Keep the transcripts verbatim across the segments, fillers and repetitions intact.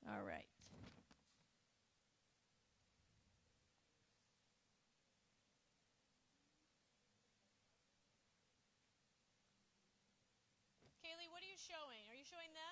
All right. Kaylee, what are you showing? Are you showing them?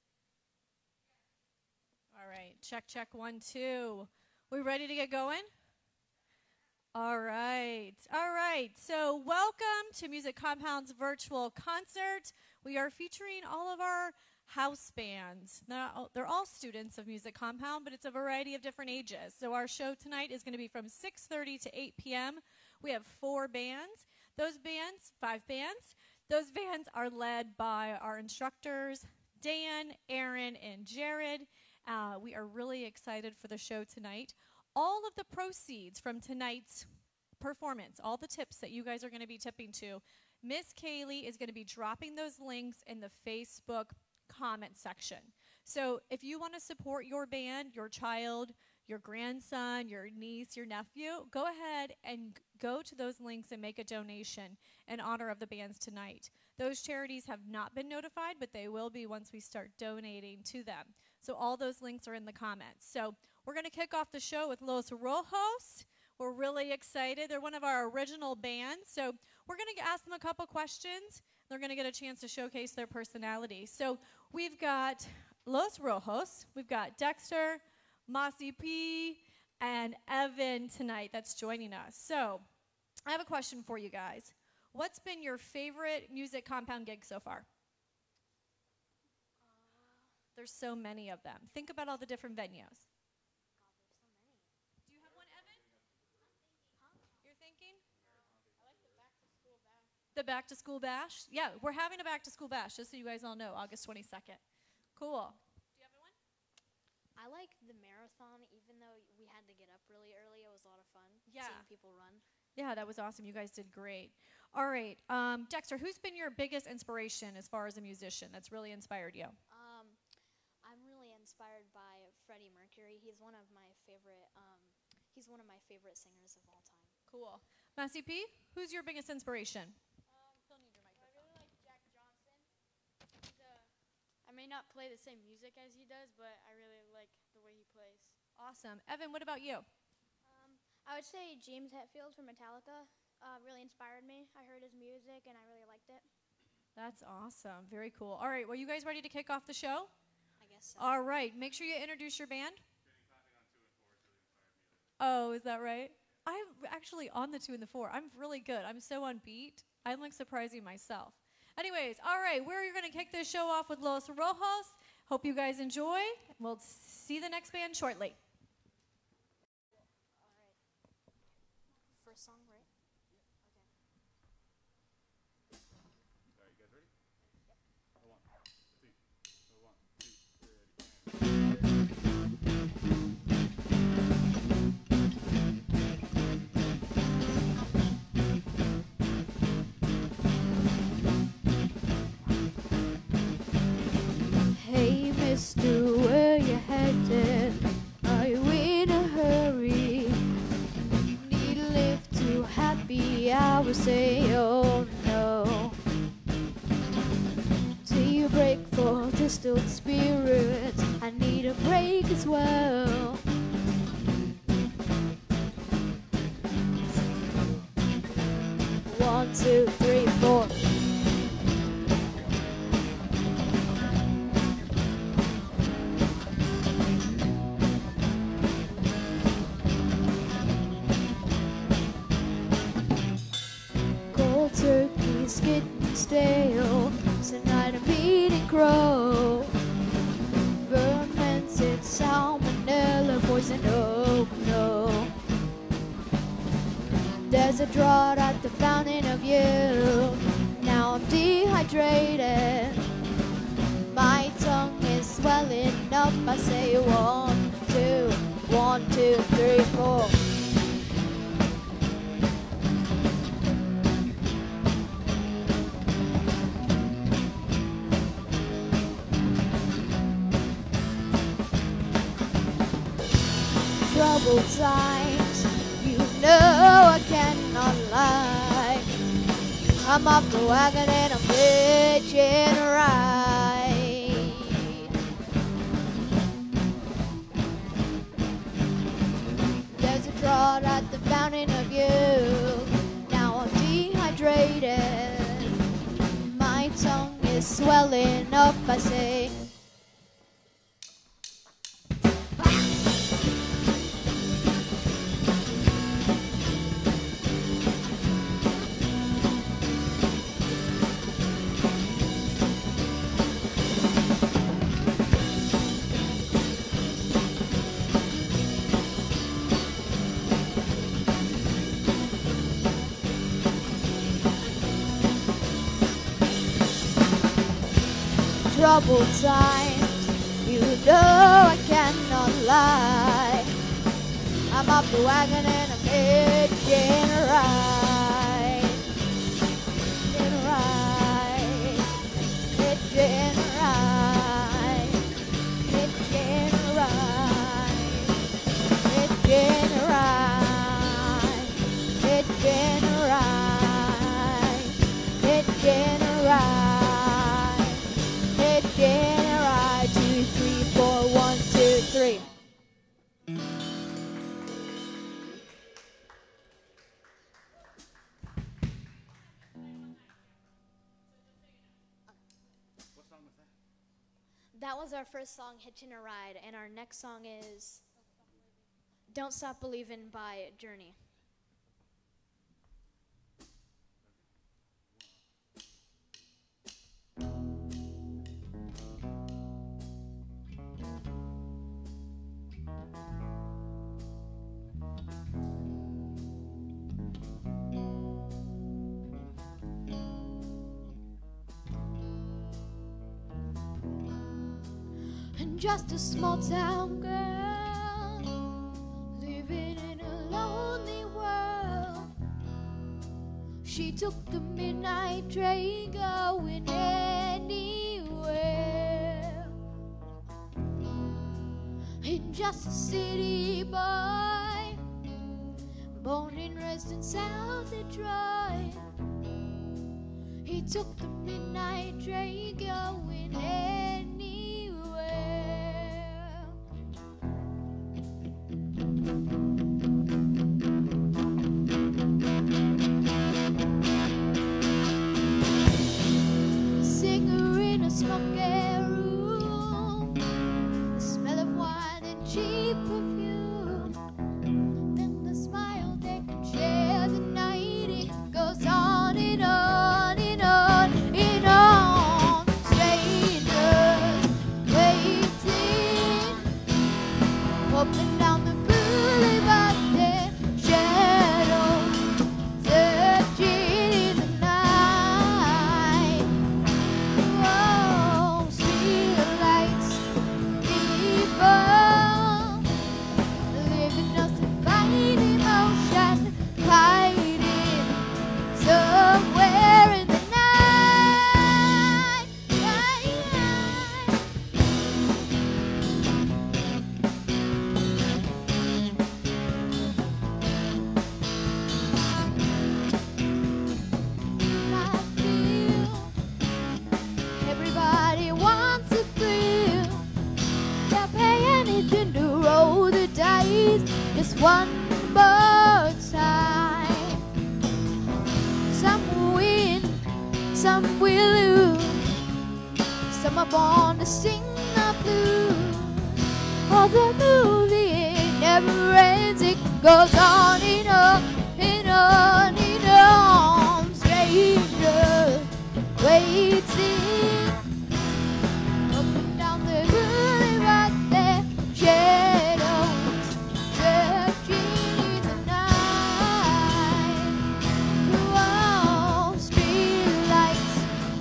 All right. Check, check, one, two. We ready to get going? All right. All right. So welcome to Music Compound's virtual concert. We are featuring all of our house bands. Now, they're all students of Music Compound, but it's a variety of different ages. So our show tonight is going to be from six thirty to eight p.m. We have four bands. Those bands, five bands, those bands are led by our instructors, Dan, Aaron, and Jared. Uh, we are really excited for the show tonight. All of the proceeds from tonight's performance, all the tips that you guys are going to be tipping to, Miss Kaylee is going to be dropping those links in the Facebook comment section. So if you want to support your band, your child, your grandson, your niece, your nephew, go ahead and go to those links and make a donation in honor of the bands tonight. Those charities have not been notified, but they will be once we start donating to them. So all those links are in the comments. So we're going to kick off the show with Los Rojos. We're really excited. They're one of our original bands. So we're going to ask them a couple questions. They're going to get a chance to showcase their personality. So we've got Los Rojos. We've got Dexter, Mossy P, and Evan tonight that's joining us. So I have a question for you guys. What's been your favorite Music Compound gig so far? There's so many of them. Think about all the different venues. Do you have one, Evan? Huh? You're thinking? I like the back to school bash. The back to school bash? Yeah, we're having a back to school bash, just so you guys all know, August twenty-second. Cool. Do you have one? I like the marathon, even though we had to get up really early. It was a lot of fun Yeah. seeing people run. Yeah, that was awesome. You guys did great. All right. Um, Dexter, who's been your biggest inspiration as far as a musician that's really inspired you? Um, I'm really inspired by Freddie Mercury. He's one of my favorite. Um, he's one of my favorite singers of all time. Cool. Massey P, who's your biggest inspiration? Um, He'll need your microphone. I really like Jack Johnson. He's a, I may not play the same music as he does, but I really like the way he plays. Awesome. Evan, what about you? Um, I would say James Hetfield from Metallica uh, really inspired me. I heard his music and I really liked it. That's awesome. Very cool. All right. Well, you guys ready to kick off the show? I guess so. All right. Make sure you introduce your band. Oh, is that right? I'm actually on the two and the four. I'm really good. I'm so on beat. I'm like surprising myself. Anyways, all right. We're going to kick this show off with Los Rojos. Hope you guys enjoy. We'll see the next band shortly. All right. First song, right? Are you guys ready? Yep. One, two, one, two, ready. Hey, mister, where you headed? Are you in a hurry? Need a lift to happy hour? Say, oh no. Till you break for distilled spirits, I need a break as well. One, two, three, four. Cold turkey's getting stale. Tonight I'm eating crow. Fermented salmonella poison, oh no. There's a drought at the fountain of youth. Now I'm dehydrated. My tongue is swelling up. I say one, two, one, two, three, four. Troubled times, you know I cannot lie. I'm off the wagon and I'm hitching a ride. caught at the fountain of youth. Now I'm dehydrated. My tongue is swelling up. I say, troubled times, you know I cannot lie. I'm up the wagon and I'm hitching a ride. Hitching a ride. Hitching a ride. Hitching a ride. Hitching a ride. Hitching a ride. Hitching a ride. Hitching a ride. Two, three, four, one, two, three. What song was that? That was our first song, Hitchin' a Ride, and our next song is Don't Stop Believin' by Journey. And just a small town girl living in a lonely world. She took the midnight train going anywhere. In just a city boy, born and raised in South Detroit. He took the midnight train going anywhere. Singer in a smoky room, the smell of wine and cheap perfume. Then the smile they can share the night. It goes on and on and on and on. Strangers waiting up and down the boulevard, their shadows searching in the night. Oh, street lights, people living us a fine emotion, hiding somewhere in the night. I feel everybody wants a thrill. They'll pay anything to roll the dice just one more time. Some will win, some will lose. Some are born to sing the blues. Oh, the movie never ends. It goes on and on and on and on. Strangers waiting up and down the boulevard, their shadows searching in the night. Oh, street lights,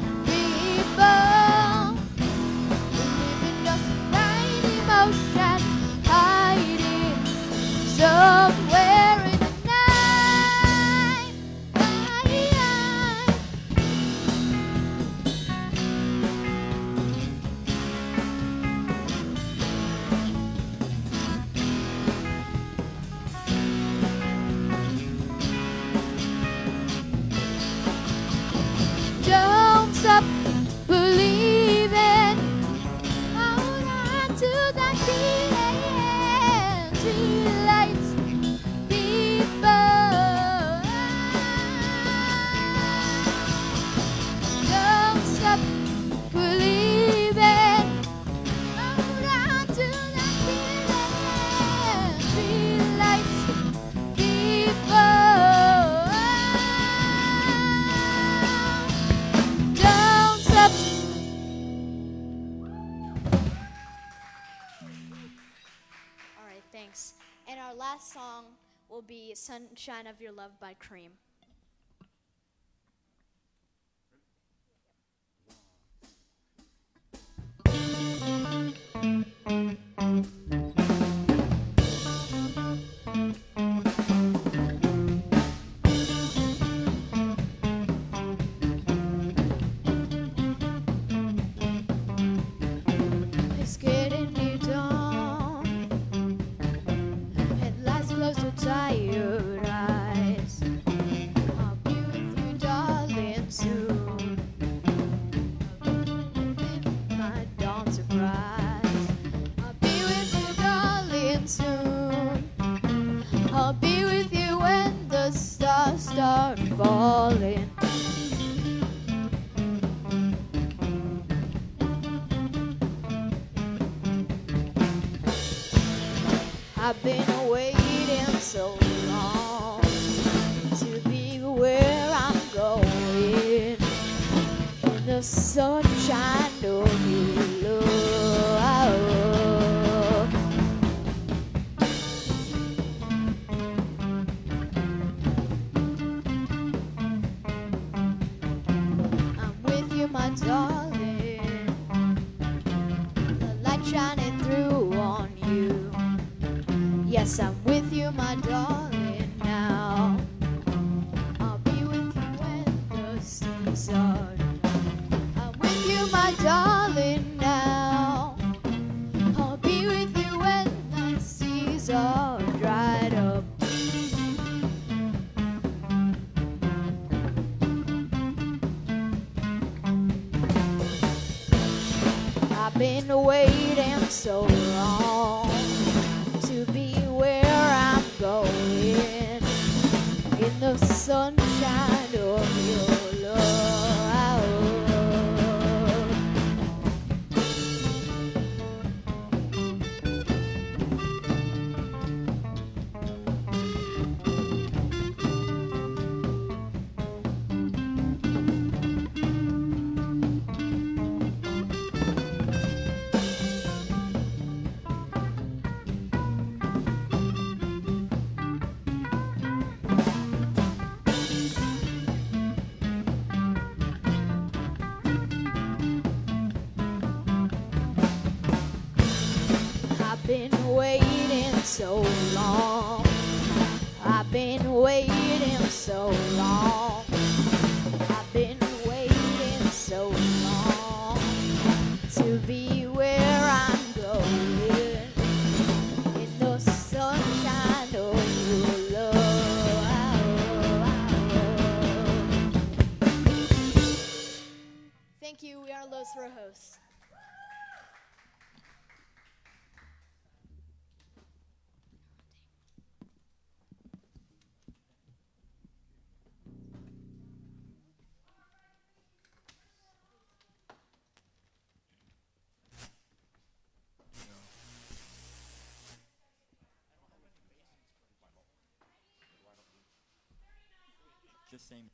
people living just a fine emotion, hiding somewhere in the night. believe it. Hold on to that feeling. Feel like people. Don't stop. All right, thanks. And our last song will be Sunshine of Your Love by Cream. It's getting me down. At last, close to tired eyes. I'll be with you, darling, soon. My dawn surprise. I'll be with you, darling, soon. I'll be with you when the stars start falling. I've been waiting so long to be where I'm going in the sunshine of your love. I'm with you, my darling, the light shining through on you. Yes, I'm with you, my darling, now. I'll be with you when the seas are. I'm with you, my darling, now. I'll be with you when the seas are dried up. I've been waiting so long to be where I'm going in the sunshine of your love. I've been waiting so long. I've been waiting so long. I've been waiting so long to be where I'm going in the sunshine of your love. Thank you. We are Los Rojos. Just saying.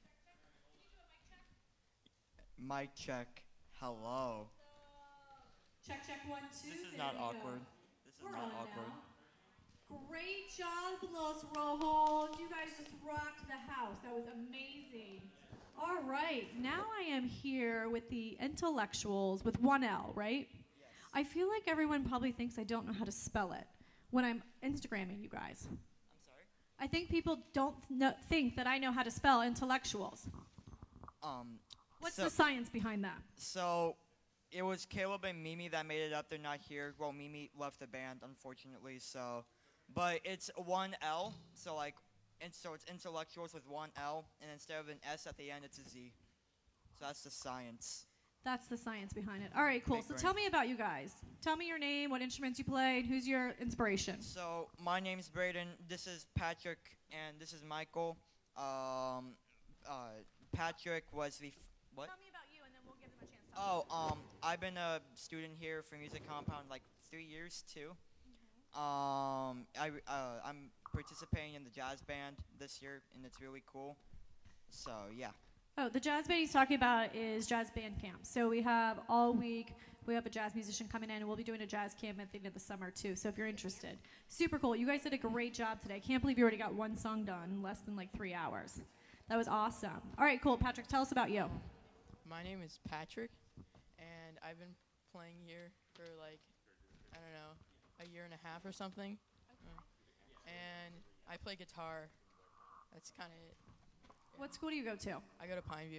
Mic check. Hello. Check, check, one, two. This is There not we go. awkward. This is We're not on awkward. now. Great job, Los Rojos. You guys just rocked the house. That was amazing. All right, now I am here with the intellectuals with one L, right? Yes. I feel like everyone probably thinks I don't know how to spell it when I'm Instagramming you guys. I'm sorry. I think people don't know, think that I know how to spell intellectuals. Um. What's so, the science behind that? So, it was Caleb and Mimi that made it up. They're not here. Well, Mimi left the band, unfortunately. So, but it's one L. So like, and so it's intellectuals with one L, and instead of an S at the end, it's a Z. So that's the science. That's the science behind it. All right, cool. Big So brain. tell me about you guys. Tell me your name, what instruments you play, and who's your inspiration. So my name's Braden. This is Patrick, and this is Michael. Um, uh, Patrick was the f- what? Tell me about you, and then we'll give them a chance to Oh, um, I've been a student here for Music Compound like three years too. Um, I uh, I'm participating in the jazz band this year, and it's really cool. So yeah. Oh, the jazz band he's talking about is jazz band camp. So we have all week, we have a jazz musician coming in, and we'll be doing a jazz camp at the end of the summer too. So if you're interested, super cool. You guys did a great job today. I can't believe you already got one song done in less than like three hours. That was awesome. All right, cool. Patrick, tell us about you. My name is Patrick, and I've been playing here for like, I don't know, a year and a half or something. Uh, and I play guitar. That's kind of it. What school do you go to? I go to Pineview.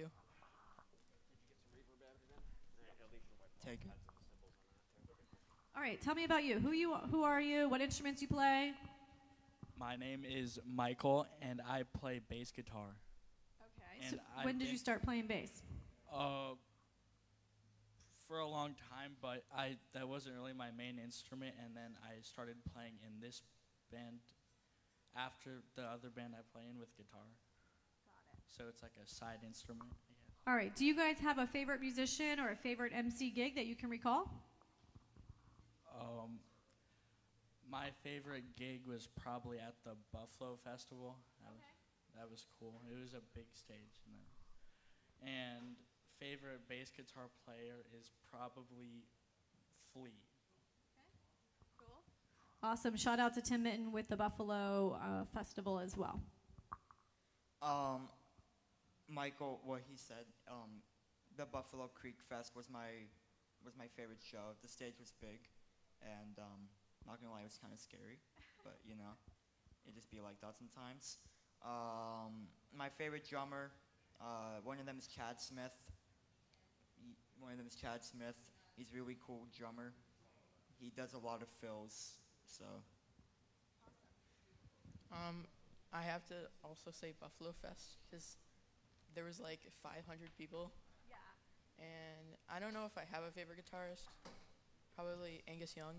Take it. All right, tell me about you. Who you? Who are you? What instruments you play? My name is Michael, and I play bass guitar. Okay. And So I've when did you been- start playing bass? Uh, for a long time, but I that wasn't really my main instrument, and then I started playing in this band after the other band I play in with guitar. Got it. So it's like a side instrument. Yeah. All right. Do you guys have a favorite musician or a favorite M C gig that you can recall? Um, my favorite gig was probably at the Buffalo Festival. That, was, that was cool. It was a big stage. You know. And favorite bass guitar player is probably Flea. Awesome. Shout out to Tim Mitten with the Buffalo uh, Festival as well. Um, Michael, what he said, um, the Buffalo Creek Fest was my was my favorite show. The stage was big, and um, not gonna lie, it was kind of scary, but you know, it just be like that sometimes. Um, my favorite drummer, uh, one of them is Chad Smith. He, one of them is Chad Smith. He's a really cool drummer. He does a lot of fills, so. Um, I have to also say Buffalo Fest because there was like five hundred people. Yeah. And I don't know if I have a favorite guitarist. Probably Angus Young.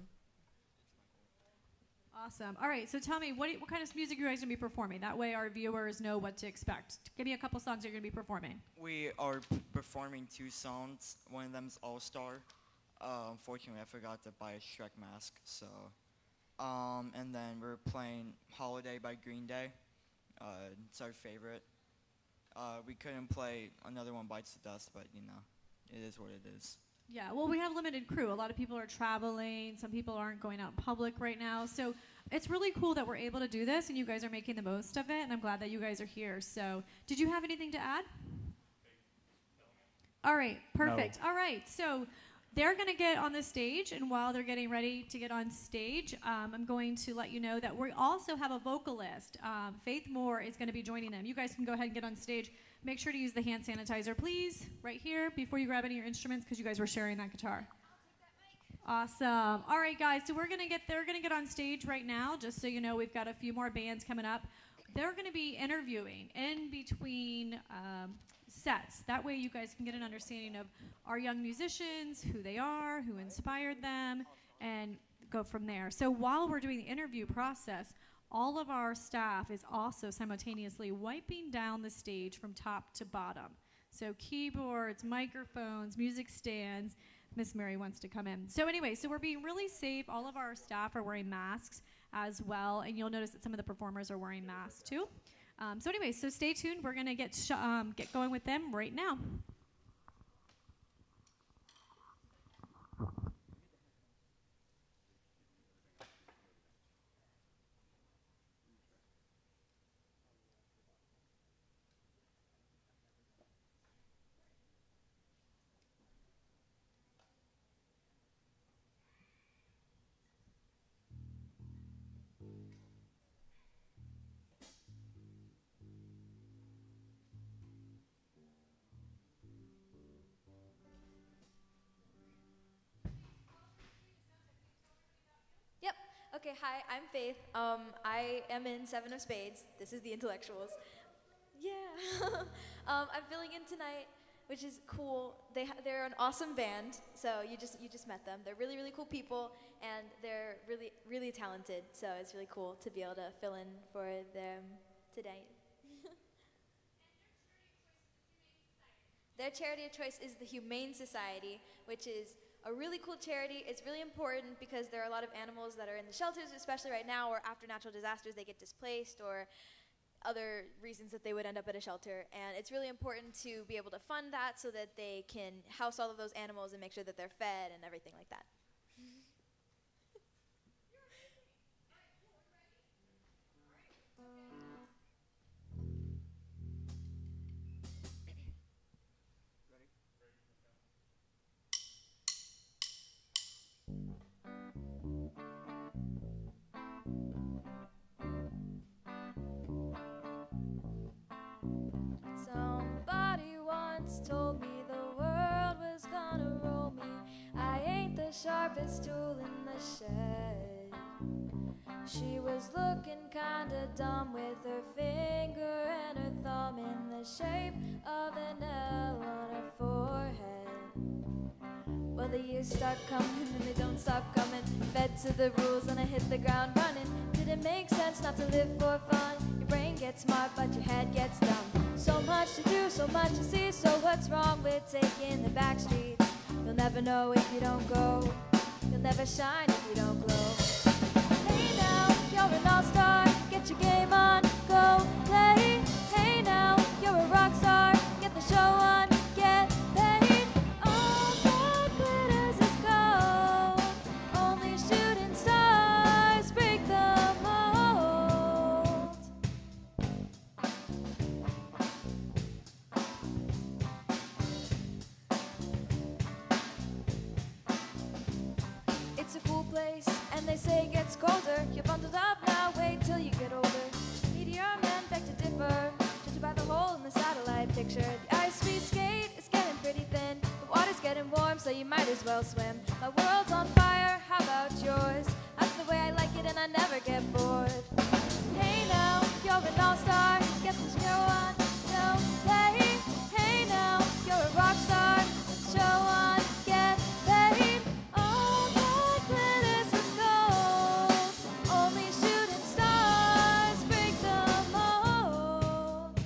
Awesome. All right. So tell me, what, what kind of music are you guys going to be performing? That way our viewers know what to expect. Give me a couple songs you're going to be performing. We are p- performing two songs. One of them is All Star. Uh, unfortunately, I forgot to buy a Shrek mask, so. Um, and then we're playing Holiday by Green Day. Uh, it's our favorite. Uh, we couldn't play another one, Bites the Dust, but you know, it is what it is. Yeah, well, we have limited crew. A lot of people are traveling. Some people aren't going out in public right now. So it's really cool that we're able to do this, and you guys are making the most of it, and I'm glad that you guys are here. So did you have anything to add? All right, perfect. No. All right, so they're going to get on the stage, and while they're getting ready to get on stage, um, I'm going to let you know that we also have a vocalist. Um, Faith Moore is going to be joining them. You guys can go ahead and get on stage. Make sure to use the hand sanitizer, please, right here before you grab any of your instruments, because you guys were sharing that guitar. Awesome. All right, guys. So we're gonna get they're gonna get on stage right now. Just so you know, we've got a few more bands coming up. They're gonna be interviewing in between um, sets. That way, you guys can get an understanding of our young musicians, who they are, who inspired them, and go from there. So while we're doing the interview process, all of our staff is also simultaneously wiping down the stage from top to bottom. So keyboards, microphones, music stands. Miss Mary wants to come in. So anyway, so we're being really safe. All of our staff are wearing masks as well, and you'll notice that some of the performers are wearing masks too. Um, so anyway, so stay tuned. We're gonna get sh- um, get going with them right now. Yep. Okay, hi, I'm Faith. Um, I am in Seven of Spades. This is the Intellectuals. Yeah. um, I'm filling in tonight, which is cool. They ha- they're an awesome band. So you just you just met them. They're really really cool people, and they're really really talented. So it's really cool to be able to fill in for them today. Their charity of choice is the Humane Society, which is a really cool charity. It's really important because there are a lot of animals that are in the shelters, especially right now, or after natural disasters they get displaced, or other reasons that they would end up at a shelter. And it's really important to be able to fund that so that they can house all of those animals and make sure that they're fed and everything like that. Somebody once told me the world was gonna roll me. I ain't the sharpest tool in the shed. She was looking kinda dumb with her finger and her thumb in the shape of an L on her forehead. Well, the years start coming and they don't stop coming. Fed to the rules and I hit the ground running. Didn't make sense not to live for fun. Your brain gets smart but your head gets dumb. So much to do, so much to see. So what's wrong with taking the back streets? You'll never know if you don't go. You'll never shine if you don't glow. Hey now, you're an all-star. Get your game on, go play. Hey now, you're a rock star. Get the show on, get paid. All that glitters is gold. Only shooting stars break the mold. It's a cool place, and they say it gets colder. You're bundled up now, wait till you get older. Meteor men beg to differ, judging by the hole in the satellite picture. The ice we skate is getting pretty thin. The water's getting warm, so you might as well swim. My world's on fire, how about yours? That's the way I like it, and I never get bored. Hey now, you're an all-star. Get the show on, don't play. Hey now, you're a rock star. Show on, get paid. All that glitters is gold. Only shooting stars break the mold.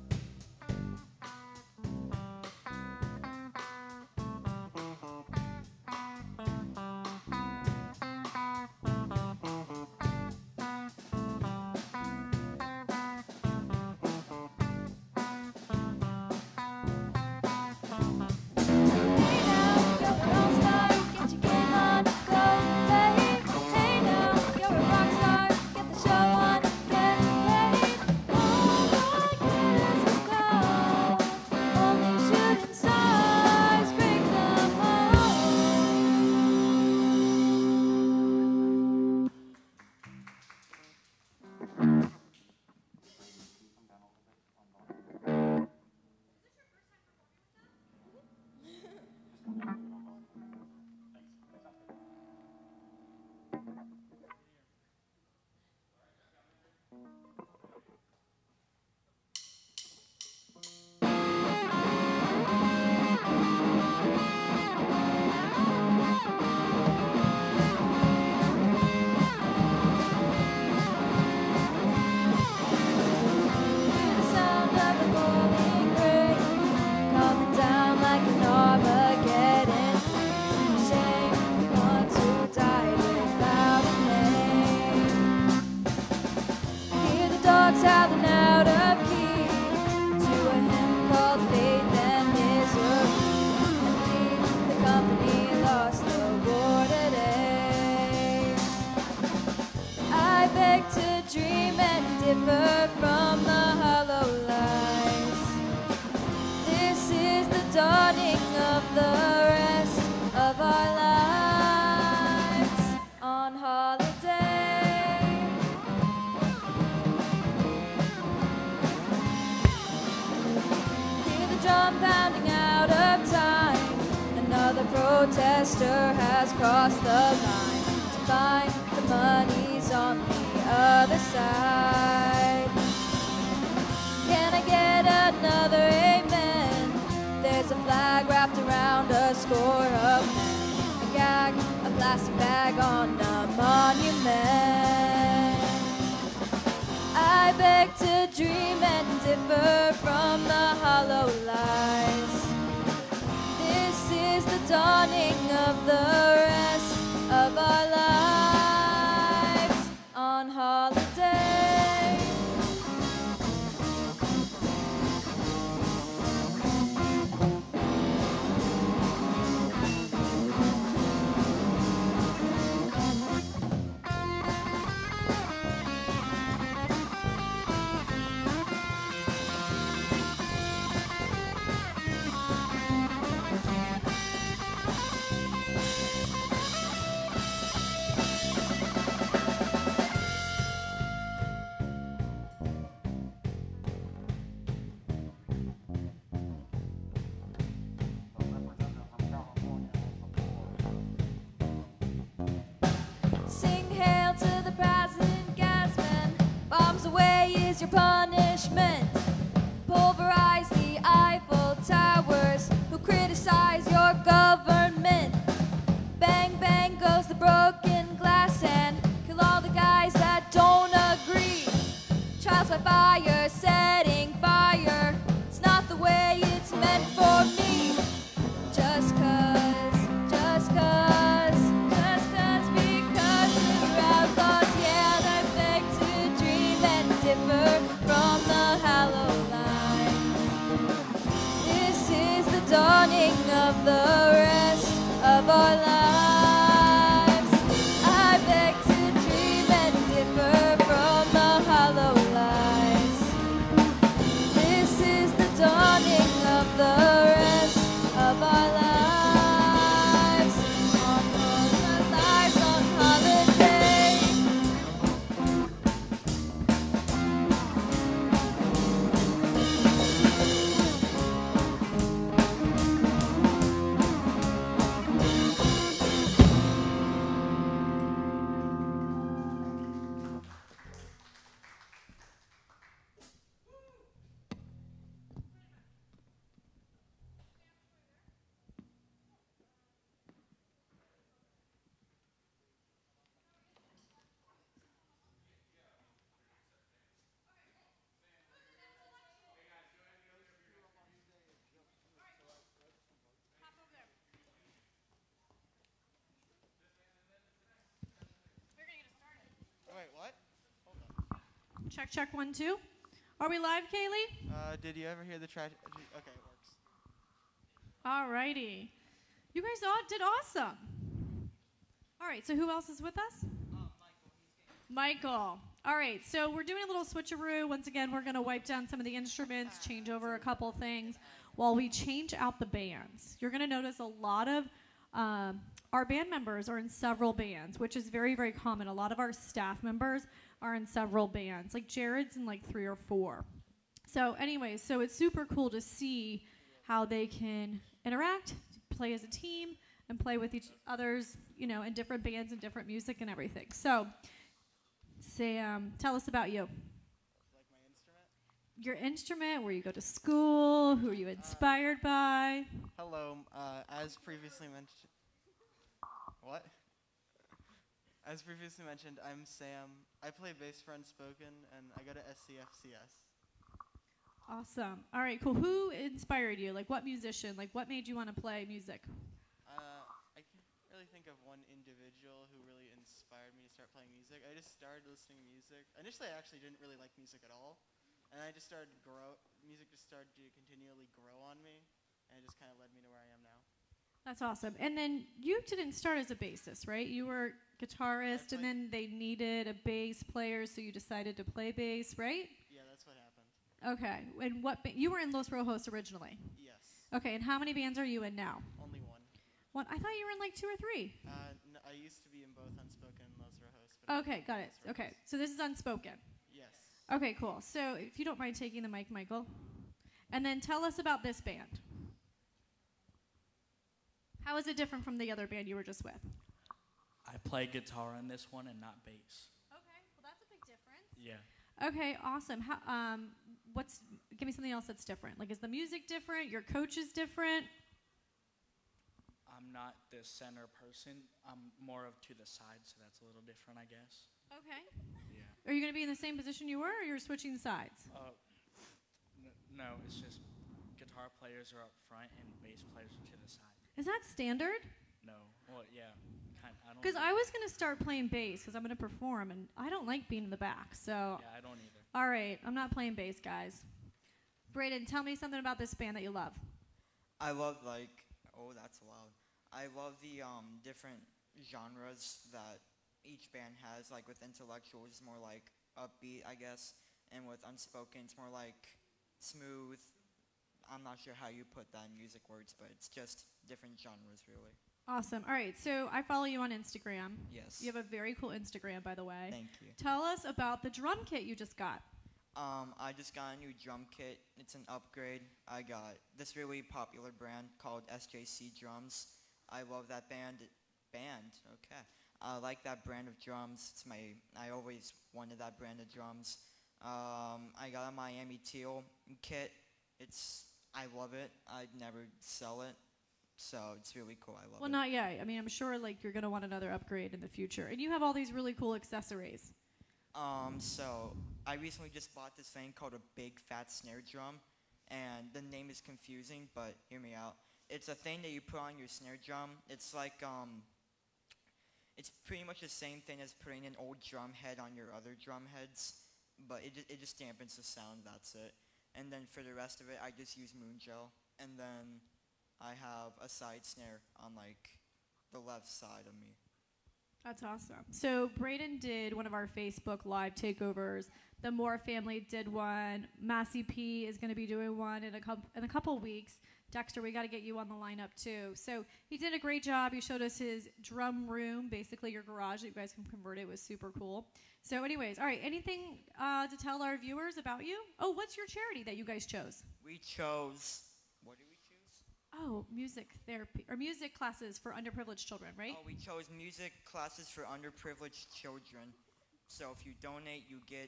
differ from the hollow lies. This is the dawning of the rest of our lives on holiday. Hear the drum pounding out of time. Another protester has crossed the line to find the money's on the other side. Can I get another amen? There's a flag wrapped around a score of men. A gag, a plastic bag on a monument. I beg to dream and differ from the hollow lies. of the rest of our lives on holiday. Sing hail to the President Gasman. Bombs away is your punishment. Pulverize the Eiffel Towers who criticize your government. Bang, bang goes the broken glass and kill all the guys that don't agree. Trials by fire, setting fire. It's not the way it's meant for me. Just cause, just cause, just cause, because we're outlaws. Yeah, I beg to dream and differ from the hollow lines. This is the dawning of the rest of our lives. I beg to dream and differ from the hollow lies. This is the dawning of the rest of our lives. On all our lives on holiday. Wait, what? Check, check, one, two. Are we live, Kaylee? Uh, did you ever hear the trash? Okay, it works. All righty. You guys all did awesome. All right, so who else is with us? Michael. All right, so we're doing a little switcheroo. Once again, we're going to wipe down some of the instruments, change over a couple things while we change out the bands. You're going to notice a lot of um, our band members are in several bands, which is very, very common. A lot of our staff members are in several bands. Like Jared's in like three or four. So anyways, so it's super cool to see how they can interact, play as a team, and play with each others, you know, in different bands and different music and everything. So, Sam, tell us about you. Like my instrument? Your instrument, where you go to school, who are you inspired uh, by? Hello, uh, as previously mentioned. What? As previously mentioned, I'm Sam. I play bass for Unspoken, and I go to S C F C S. Awesome. All right, cool. Who inspired you? Like, what musician? Like, what made you want to play music? Uh, I can't really think of one individual who really inspired me to start playing music. I just started listening to music. Initially, I actually didn't really like music at all, and I just started to grow. Music just started to continually grow on me, and it just kind of led me to where I am now. That's awesome. And then you didn't start as a bassist, right? You were guitarist, and then they needed a bass player, so you decided to play bass, right? Yeah, that's what happened. Okay. And what ba- you were in Los Rojos originally? Yes. Okay. And how many bands are you in now? Only one. One. I thought you were in like two or three. Uh, n- I used to be in both Unspoken and Los Rojos. But Okay, got it. Okay. So this is Unspoken. Yes. Okay, cool. So if you don't mind taking the mic, Michael, and then tell us about this band. How is it different from the other band you were just with? I play guitar on this one and not bass. Okay, well that's a big difference. Yeah. Okay, awesome. How, um, what's? Give me something else that's different. Like, is the music different? Your coach is different? I'm not the center person. I'm more of to the side, so that's a little different, I guess. Okay. Yeah. Are you going to be in the same position you were, or you're switching sides? Uh, n- no, it's just guitar players are up front and bass players are to the side. Is that standard? No. Well, yeah. Kind. I don't. Because I was going to start playing bass because I'm going to perform, and I don't like being in the back. So. Yeah, I don't either. All right, I'm not playing bass, guys. Braden, tell me something about this band that you love. I love like oh that's loud. I love the um different genres that each band has. Like with intellectuals, it's more like upbeat, I guess, and with unspoken, it's more like smooth. I'm not sure how you put that in music words, but it's just different genres, really. Awesome. All right, so I follow you on Instagram. Yes. You have a very cool Instagram, by the way. Thank you. Tell us about the drum kit you just got. Um, I just got a new drum kit. It's an upgrade. I got this really popular brand called S J C Drums. I love that band. Band, okay. I like that brand of drums. It's my. I always wanted that brand of drums. Um, I got a Miami Teal kit. It's. I love it. I'd never sell it, so it's really cool. I love Well, it. not yet. I mean, I'm sure like you're gonna want another upgrade in the future, and you have all these really cool accessories. Um, so I recently just bought this thing called a big fat snare drum, and the name is confusing, but hear me out. It's a thing that you put on your snare drum. It's like um, it's pretty much the same thing as putting an old drum head on your other drum heads, but it it just dampens the sound. That's it. And then for the rest of it, I just use moon gel, and then I have a side snare on like the left side of me. That's awesome. So Braden did one of our Facebook Live takeovers. The Moore family did one. Massey P is going to be doing one in a couple in a couple weeks. Dexter, we got to get you on the lineup too. So he did a great job. He showed us his drum room, basically your garage that you guys can convert. It was super cool. So anyways, all right, anything uh, to tell our viewers about you? Oh, what's your charity that you guys chose? We chose. What did we choose? Oh, music therapy or music classes for underprivileged children, right? Oh, we chose music classes for underprivileged children. So if you donate, you get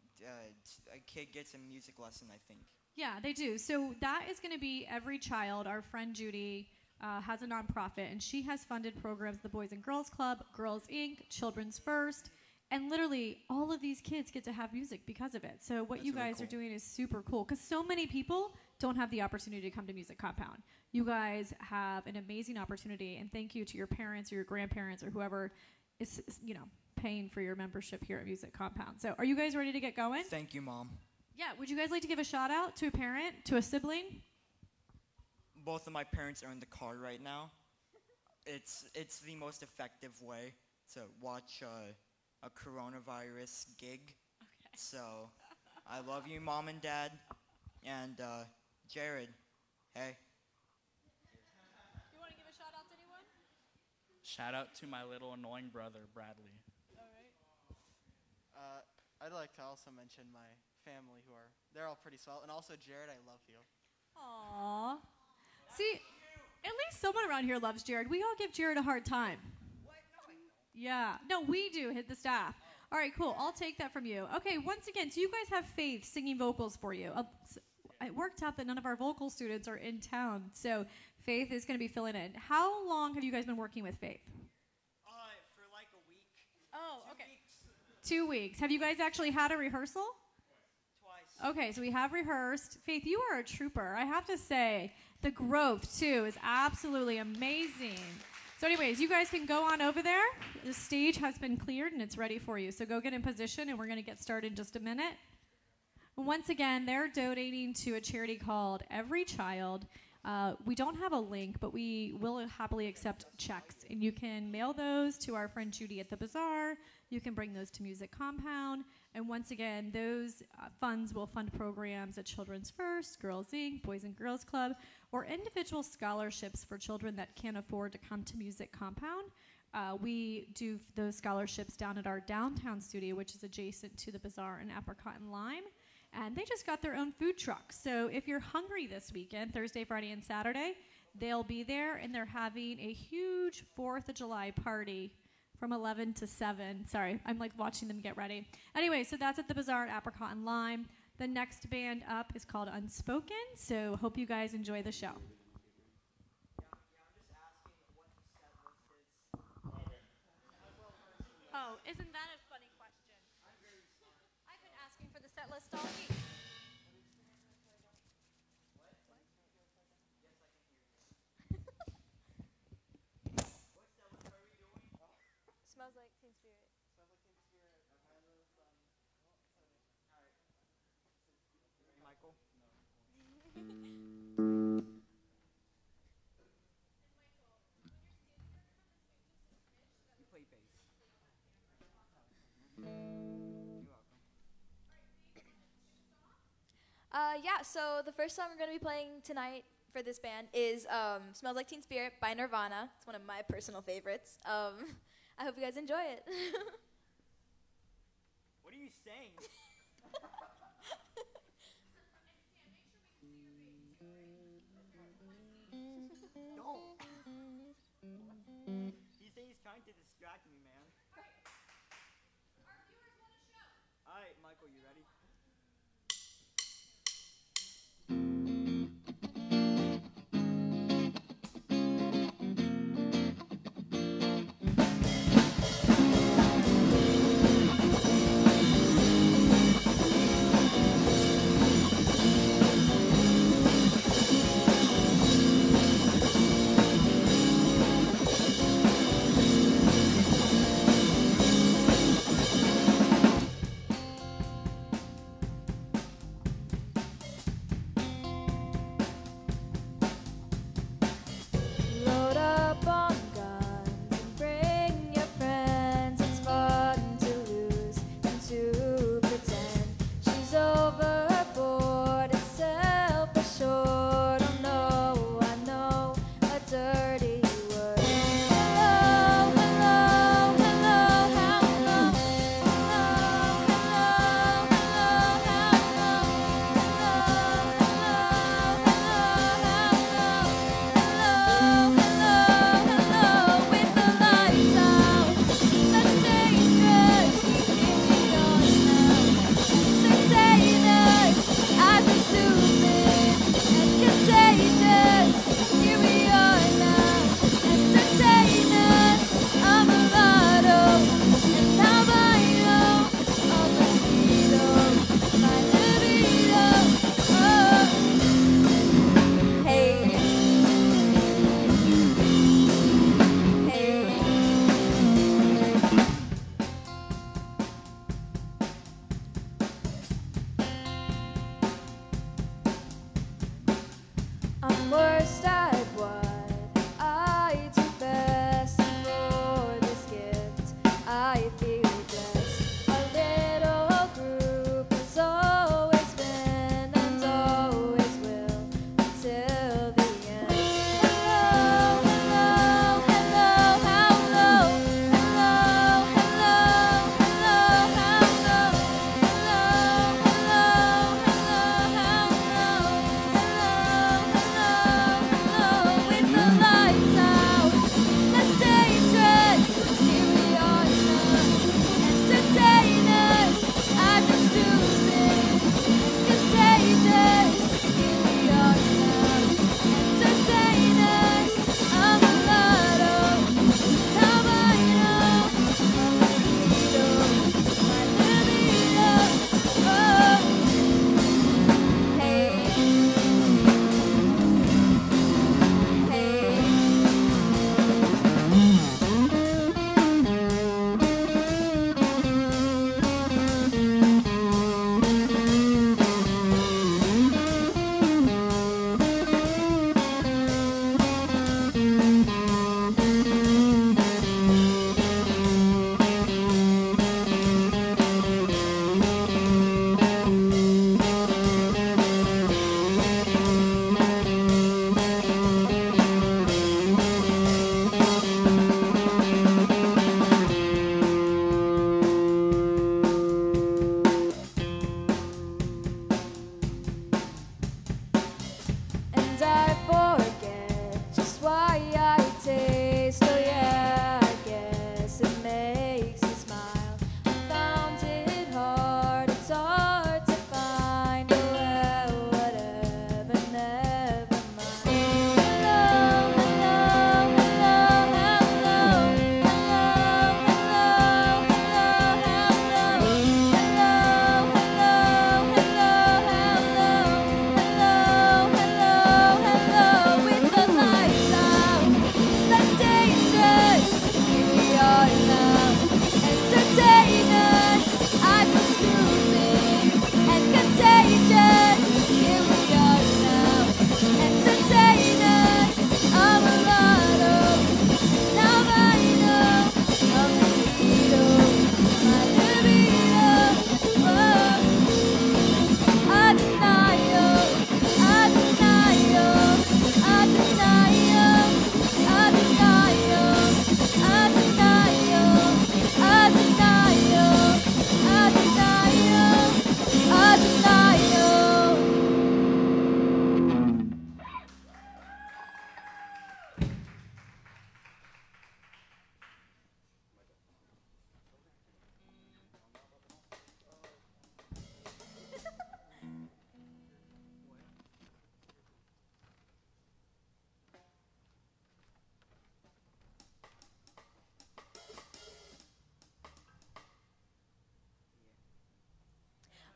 uh, a kid gets a music lesson, I think. Yeah, they do. So that is going to be every child. Our friend Judy uh, has a nonprofit, and she has funded programs, the Boys and Girls Club, Girls Incorporated, Children's First, and literally all of these kids get to have music because of it. So what That's you really guys cool. are doing is super cool because so many people don't have the opportunity to come to Music Compound. You guys have an amazing opportunity, and thank you to your parents or your grandparents or whoever is, you know, paying for your membership here at Music Compound. So are you guys ready to get going? Thank you, Mom. Yeah, would you guys like to give a shout out to a parent, to a sibling? Both of my parents are in the car right now. It's it's the most effective way to watch uh, a coronavirus gig. Okay. So I love you, Mom and Dad. And uh, Jared, hey. You want to give a shout out to anyone? Shout out to my little annoying brother, Bradley. All right. Uh, I'd like to also mention my family who are, they're all pretty swell. And also, Jared, I love you. Aww. See, at least someone around here loves Jared. We all give Jared a hard time. Yeah. No, we do, hit the staff. All right, cool. I'll take that from you. Okay, once again, so you guys have Faith singing vocals for you. Uh, s- it worked out that none of our vocal students are in town, so Faith is going to be filling in. How long have you guys been working with Faith? Uh, for like a week. Oh, Two okay. weeks. Two weeks. Have you guys actually had a rehearsal? Twice. Okay, so we have rehearsed. Faith, you are a trooper. I have to say, the growth, too, is absolutely amazing. So anyways, you guys can go on over there. The stage has been cleared, and it's ready for you. So go get in position, and we're going to get started in just a minute. Once again, they're donating to a charity called Every Child. Uh, we don't have a link, but we will happily accept checks. And you can mail those to our friend Judy at the Bazaar. You can bring those to Music Compound. And once again, those uh, funds will fund programs at Children's First, Girls Incorporated, Boys and Girls Club, or individual scholarships for children that can't afford to come to Music Compound. Uh, we do f- those scholarships down at our downtown studio, which is adjacent to the Bazaar in Apricot and Lime. And they just got their own food truck. So if you're hungry this weekend, Thursday, Friday, and Saturday, they'll be there, and they're having a huge fourth of July party from eleven to seven. Sorry, I'm like watching them get ready. Anyway, so that's at the Bazaar at Apricot and Lime. The next band up is called Unspoken, so hope you guys enjoy the show. Oh, isn't that a funny question? I've been asking for the set list all week. You play bass. You're welcome. Uh, yeah, so the first song we're going to be playing tonight for this band is um, Smells Like Teen Spirit by Nirvana. It's one of my personal favorites. Um, I hope you guys enjoy it. What are you saying? Don't. He's saying he's trying to distract me, man. Alright, Michael, you ready?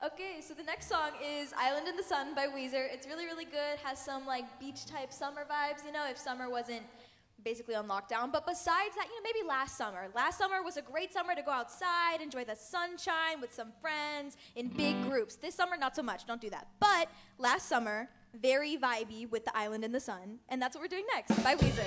Okay, so the next song is Island in the Sun by Weezer. It's really, really good. Has some like beach type summer vibes, you know, if summer wasn't basically on lockdown. But besides that, you know, maybe last summer. Last summer was a great summer to go outside, enjoy the sunshine with some friends in big groups. This summer, not so much. Don't do that. But last summer, very vibey with the Island in the Sun. And that's what we're doing next by Weezer.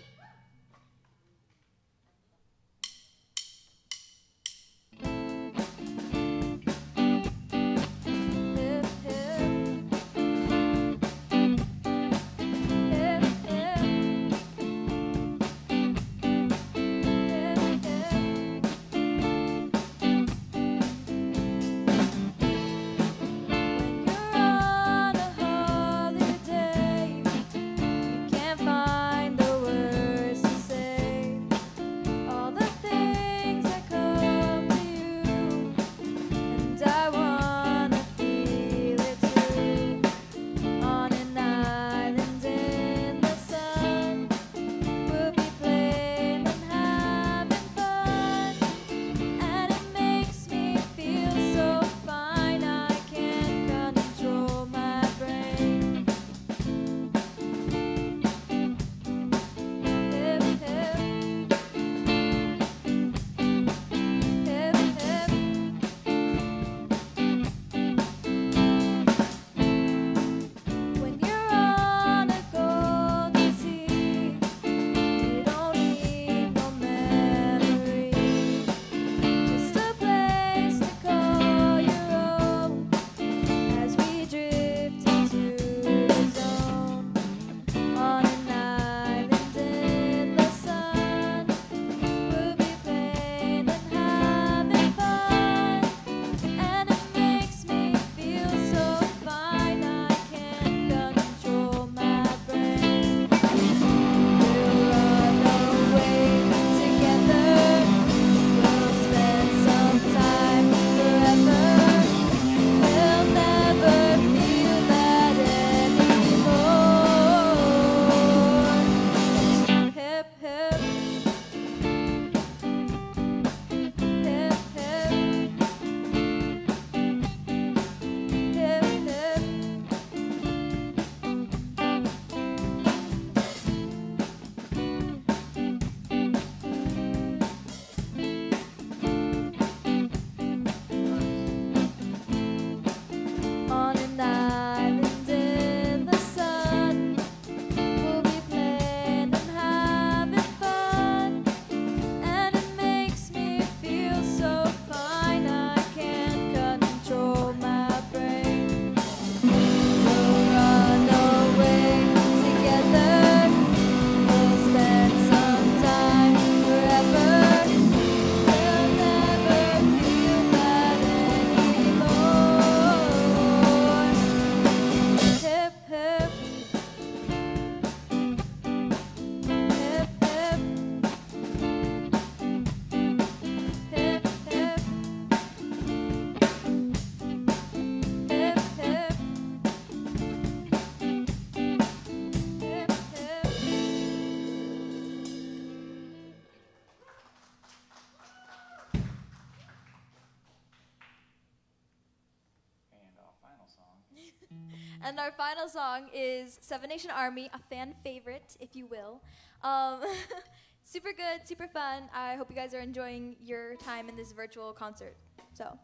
And our final song is Seven Nation Army, a fan favorite, if you will. Um, super good, super fun. I hope you guys are enjoying your time in this virtual concert. So.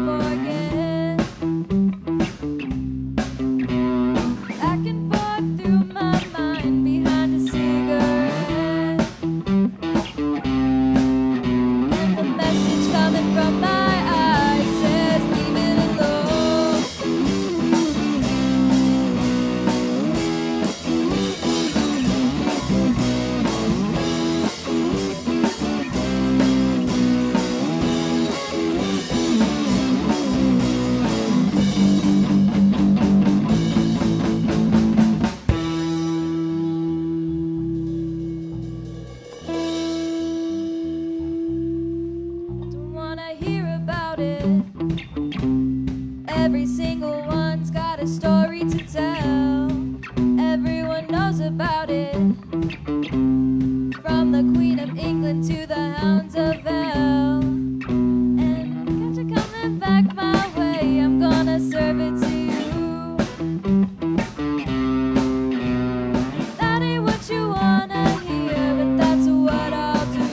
Back and forth through knows about it. From the Queen of England to the Hounds of Hell. And got you coming back my way, I'm gonna serve it to you. That ain't what you wanna hear, but that's what I'll do.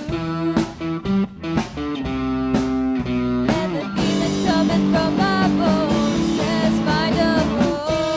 And the demon coming from my bones says find a home.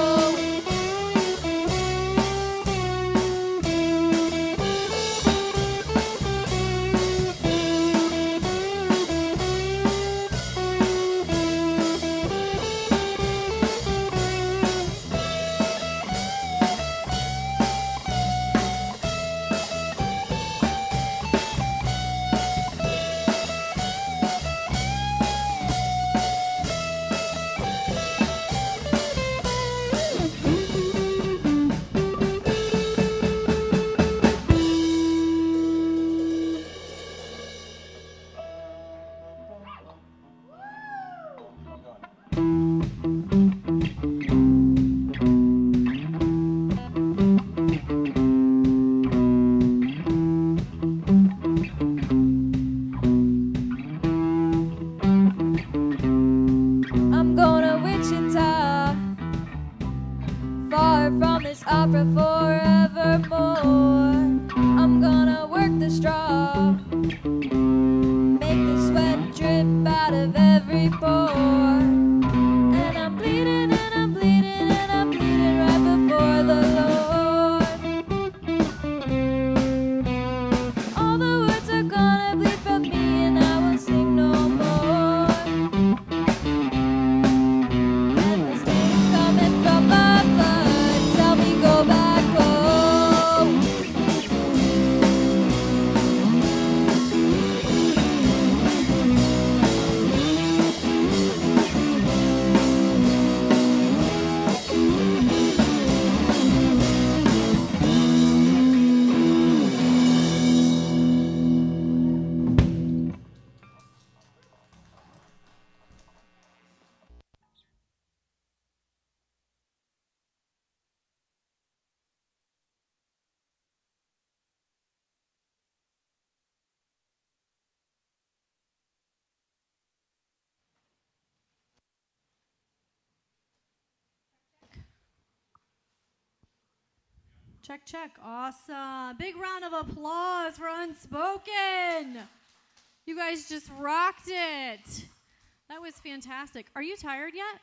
I'm going to Wichita, far from this opera forevermore. I'm gonna work the straw, make the sweat drip out of every pore. And I'm bleeding and I'm bleeding and I'm bleeding right before the Lord. All the words are gonna bleed from me and I will sing no more. And the stains coming from my blood tell me go back home. Check, check. Awesome. Big round of applause for Unspoken. You guys just rocked it. That was fantastic. Are you tired yet?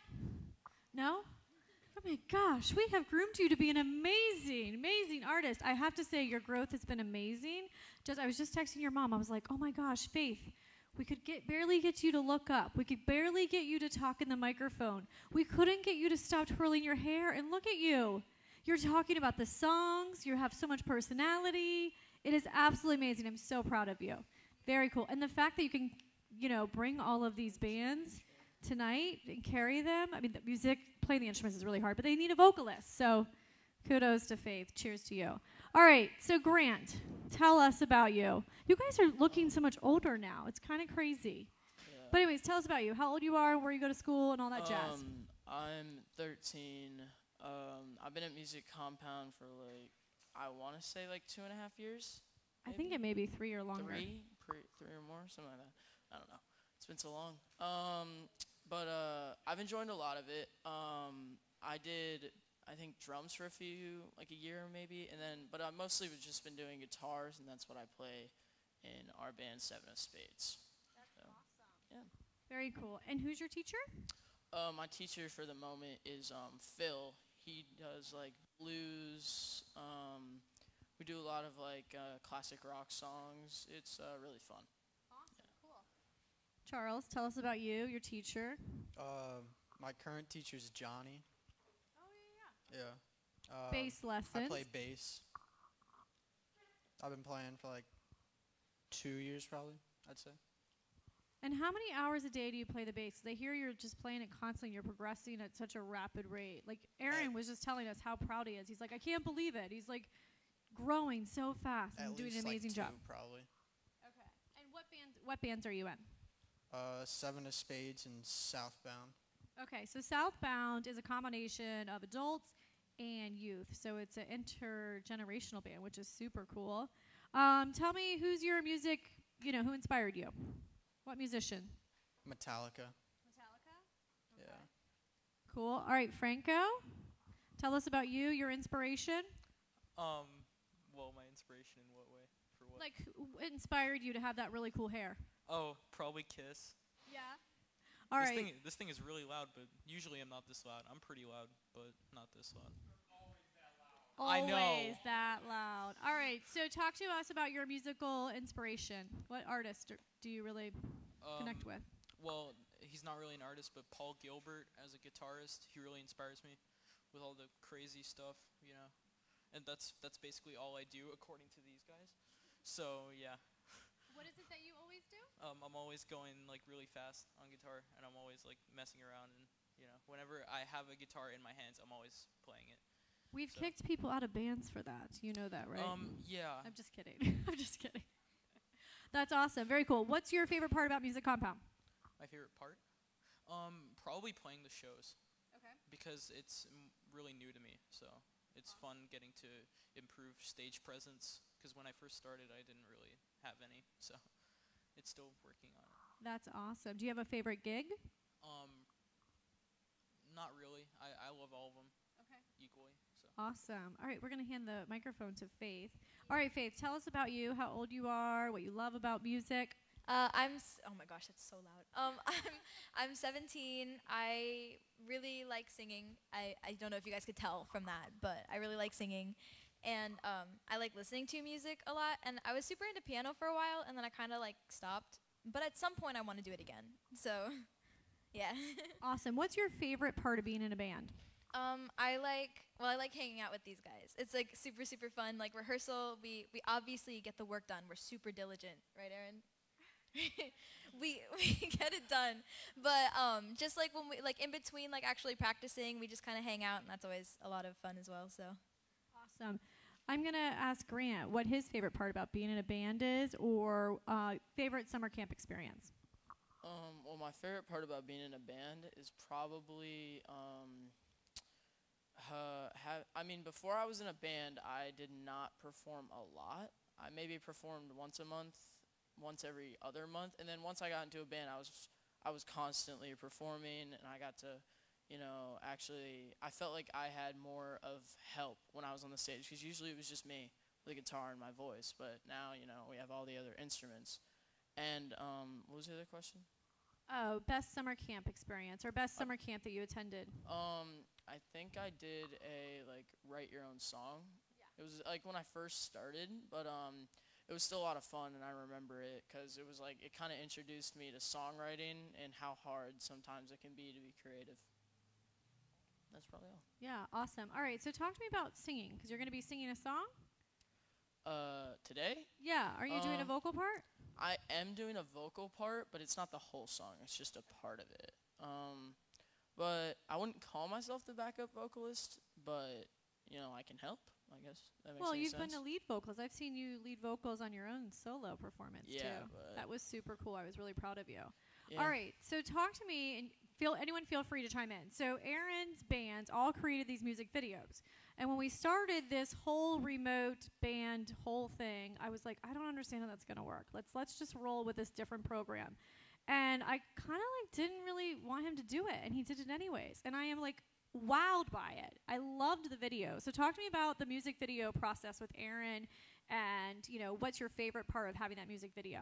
No? Oh my gosh, we have groomed you to be an amazing, amazing artist. I have to say, your growth has been amazing. Just, I was just texting your mom. I was like, oh my gosh, Faith, we could get barely get you to look up. We could barely get you to talk in the microphone. We couldn't get you to stop twirling your hair, and look at you. You're talking about the songs. You have so much personality. It is absolutely amazing. I'm so proud of you. Very cool. And the fact that you can, you know, bring all of these bands tonight and carry them. I mean, the music, playing the instruments is really hard, but they need a vocalist. So kudos to Faith. Cheers to you. All right. So Grant, tell us about you. You guys are looking so much older now. It's kind of crazy. Yeah. But anyways, tell us about you. How old you are, where you go to school, and all that jazz. Um, I'm thirteen. Um, I've been at Music Compound for like, I want to say like two and a half years. I think it may be three or longer. Three, pre- three or more, something like that. I don't know. It's been so long. Um, but uh, I've enjoyed a lot of it. Um, I did, I think, drums for a few, like a year maybe, and then, but I mostly have just been doing guitars, and that's what I play in our band Seven of Spades. That's so, awesome. Yeah. Very cool. And who's your teacher? Uh, my teacher for the moment is um, Phil. He does like blues. Um, we do a lot of like uh, classic rock songs. It's uh, really fun. Awesome, yeah. Cool. Charles, tell us about you, your teacher. Uh, my current teacher is Johnny. Oh yeah, yeah. Yeah. Uh, bass lessons. I play bass. I've been playing for like two years probably, I'd say. And how many hours a day do you play the bass? 'Cause I hear you're just playing it constantly. You're progressing at such a rapid rate. Like Aaron was just telling us how proud he is. He's like, I can't believe it. He's like growing so fast and At doing an least, like, amazing two, job. probably. Okay. And what bands? What bands are you in? Uh, Seven of Spades and Southbound. Okay, so Southbound is a combination of adults and youth. So it's an intergenerational band, which is super cool. Um, tell me, who's your music, you know, who inspired you? What musician? Metallica. Metallica? Yeah. Cool. All right, Franco, tell us about you, your inspiration. Um, well, my inspiration in what way? For what? Like, who inspired you to have that really cool hair? Oh, probably Kiss. Yeah. All this right. Thing, this thing is really loud, but usually I'm not this loud. I'm pretty loud, but not this loud. I know. Always that loud. All right, so talk to us about your musical inspiration. What artist are- do you really Um, connect with? Well, he's not really an artist, but Paul Gilbert as a guitarist, he really inspires me with all the crazy stuff, you know. And that's that's basically all I do according to these guys. So yeah. What is it that you always do? Um, I'm always going like really fast on guitar, and I'm always like messing around, and you know, whenever I have a guitar in my hands, I'm always playing it. We've So- kicked people out of bands for that. You know that, right? Um, yeah. I'm just kidding. I'm just kidding. That's awesome. Very cool. What's your favorite part about Music Compound? My favorite part? Um, probably playing the shows. Okay. Because it's m- really new to me, so it's fun getting to improve stage presence. Because when I first started, I didn't really have any, so it's still working on it. That's awesome. Do you have a favorite gig? Um, not really. I, I love all of them. Okay. Equally. So. Awesome. All right, we're going to hand the microphone to Faith. All right, Faith, tell us about you, how old you are, what you love about music. Uh, I'm. S- oh my gosh, that's so loud. Um, I'm. I'm seventeen. I really like singing. I. I don't know if you guys could tell from that, but I really like singing, and um, I like listening to music a lot. And I was super into piano for a while, and then I kind of like stopped. But at some point, I want to do it again. So, yeah. Awesome. What's your favorite part of being in a band? Um, I like. Well, I like hanging out with these guys. It's like super super fun. Like rehearsal, we we obviously get the work done. We're super diligent, right, Aaron? we we get it done, but um, just like when we like in between like actually practicing, we just kind of hang out, and that's always a lot of fun as well. So Awesome. I'm going to ask Grant what his favorite part about being in a band is, or uh, favorite summer camp experience. Um, well, my favorite part about being in a band is probably, um, uh, have, I mean, before I was in a band, I did not perform a lot. I maybe performed once a month, once every other month, and then once I got into a band, I was I was constantly performing, and I got to, you know, actually, I felt like I had more of help when I was on the stage, because usually it was just me, the guitar and my voice, but now, you know, we have all the other instruments. And um, what was the other question? Oh, best summer camp experience, or best summer camp that you attended. Um, I think I did a, like, write your own song. Yeah. It was, like, when I first started, but um, it was still a lot of fun, and I remember it, because it was, like, it kind of introduced me to songwriting and how hard sometimes it can be to be creative. That's probably all. Yeah, awesome. All right, so talk to me about singing, because you're going to be singing a song? Uh, today? Yeah, are you doing a Uh, vocal part? I am doing a vocal part, but it's not the whole song. It's just a part of it. Um, but I wouldn't call myself the backup vocalist, but, you know, I can help, I guess. That makes Well, any you've sense. been a lead vocals. I've seen you lead vocals on your own solo performance, Yeah, too. but- That was super cool. I was really proud of you. Yeah. All right, so talk to me, and feel anyone feel free to chime in. So Aaron's bands all created these music videos. And when we started this whole remote band whole thing, I was like, I don't understand how that's going to work. Let's let's just roll with this different program. And I kind of like didn't really want him to do it, and he did it anyways. And I am like wowed by it. I loved the video. So talk to me about the music video process with Aaron, and you know, what's your favorite part of having that music video?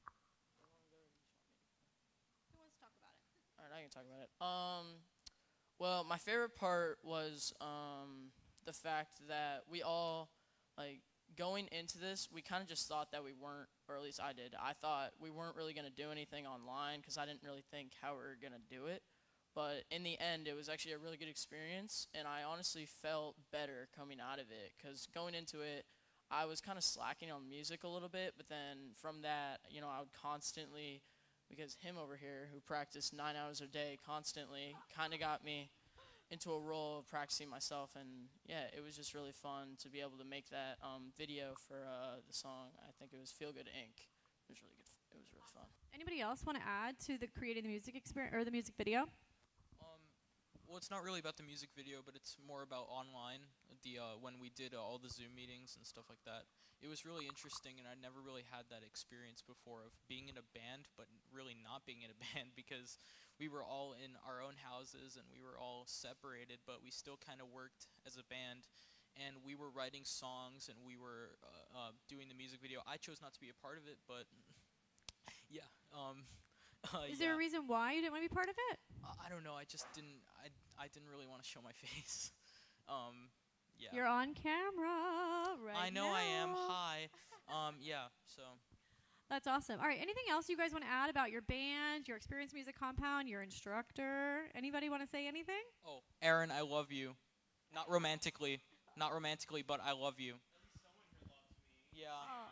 Who wants to talk about it? All right, I can talk about it. Um, well, my favorite part was um, the fact that we all, like, going into this, we kind of just thought that we weren't, or at least I did, I thought we weren't really going to do anything online because I didn't really think how we were going to do it. But in the end, it was actually a really good experience, and I honestly felt better coming out of it because going into it, I was kind of slacking on music a little bit, but then from that, you know, I would constantly, because him over here, who practiced nine hours a day constantly, kind of got me into a role of practicing myself, and yeah, it was just really fun to be able to make that um, video for uh, the song. I think it was Feel Good Incorporated. It was really good. F- it was really fun. Anybody else want to add to the creating the music experience or the music video? Um, well, it's not really about the music video, but it's more about online. The uh, when we did uh, all the Zoom meetings and stuff like that, it was really interesting, and I never really had that experience before of being in a band, but really not being in a band because we were all in our own houses and we were all separated, but we still kind of worked as a band, and we were writing songs and we were uh, uh, doing the music video. I chose not to be a part of it, but yeah. Um, uh, Is yeah. there a reason why you didn't want to be part of it? Uh, I don't know. I just didn't. I I didn't really want to show my face. um, yeah. You're on camera right I know now. I am. Hi. Um, yeah. So. That's awesome. All right. Anything else you guys want to add about your band, your experience music compound, your instructor? Anybody want to say anything? Oh, Aaron, I love you. Not romantically. Not romantically, but I love you. Yeah. Oh.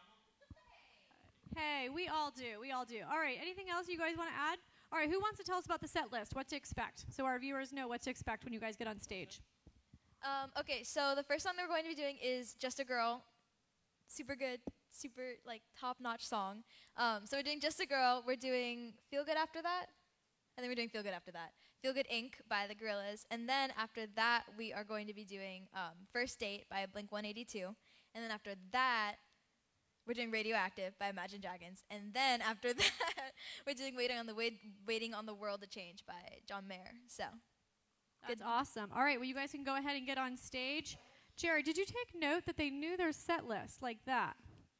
Hey, we all do. We all do. All right. Anything else you guys want to add? All right. Who wants to tell us about the set list? What to expect, so our viewers know what to expect when you guys get on stage. Um, okay, so the first song that we're going to be doing is Just a Girl. Super good, super like top-notch song. Um, so we're doing Just a Girl. We're doing Feel Good after that. And then we're doing Feel Good after that. Feel Good Incorporated by the Gorillaz. And then after that, we are going to be doing um, First Date by Blink one eighty-two. And then after that, we're doing Radioactive by Imagine Dragons. And then after that, we're doing Waiting on the Wait, Waiting on the World to Change by John Mayer. So. That's awesome. All right, well, you guys can go ahead and get on stage. Jerry, did you take note that they knew their set list like that?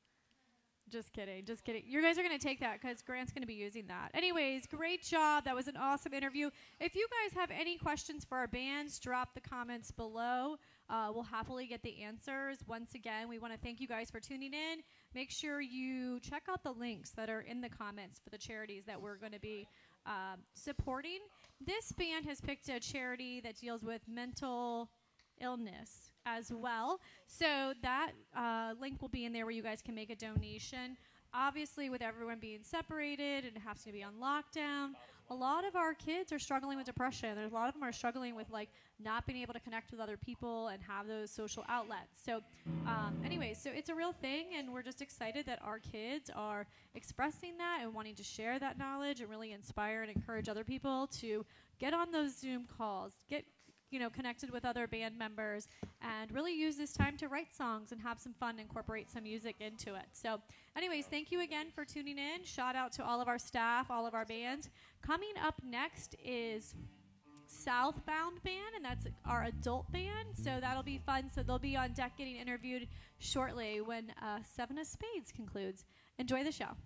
Just kidding, just kidding. You guys are going to take that because Grant's going to be using that. Anyways, great job. That was an awesome interview. If you guys have any questions for our bands, drop the comments below. Uh, we'll happily get the answers. Once again, we want to thank you guys for tuning in. Make sure you check out the links that are in the comments for the charities that we're going to be uh, supporting. This band has picked a charity that deals with mental illness as well. So that uh, link will be in there where you guys can make a donation. Obviously, with everyone being separated and having to be on lockdown, a lot of our kids are struggling with depression. There's a lot of them are struggling with like not being able to connect with other people and have those social outlets. So um, anyways, so it's a real thing, and we're just excited that our kids are expressing that and wanting to share that knowledge and really inspire and encourage other people to get on those Zoom calls, get you know, connected with other band members, and really use this time to write songs and have some fun, incorporate some music into it. So anyways, thank you again for tuning in. Shout out to all of our staff, all of our bands. Coming up next is Southbound Band, and that's our adult band, so that'll be fun. So they'll be on deck getting interviewed shortly when uh, Seven of Spades concludes. Enjoy the show.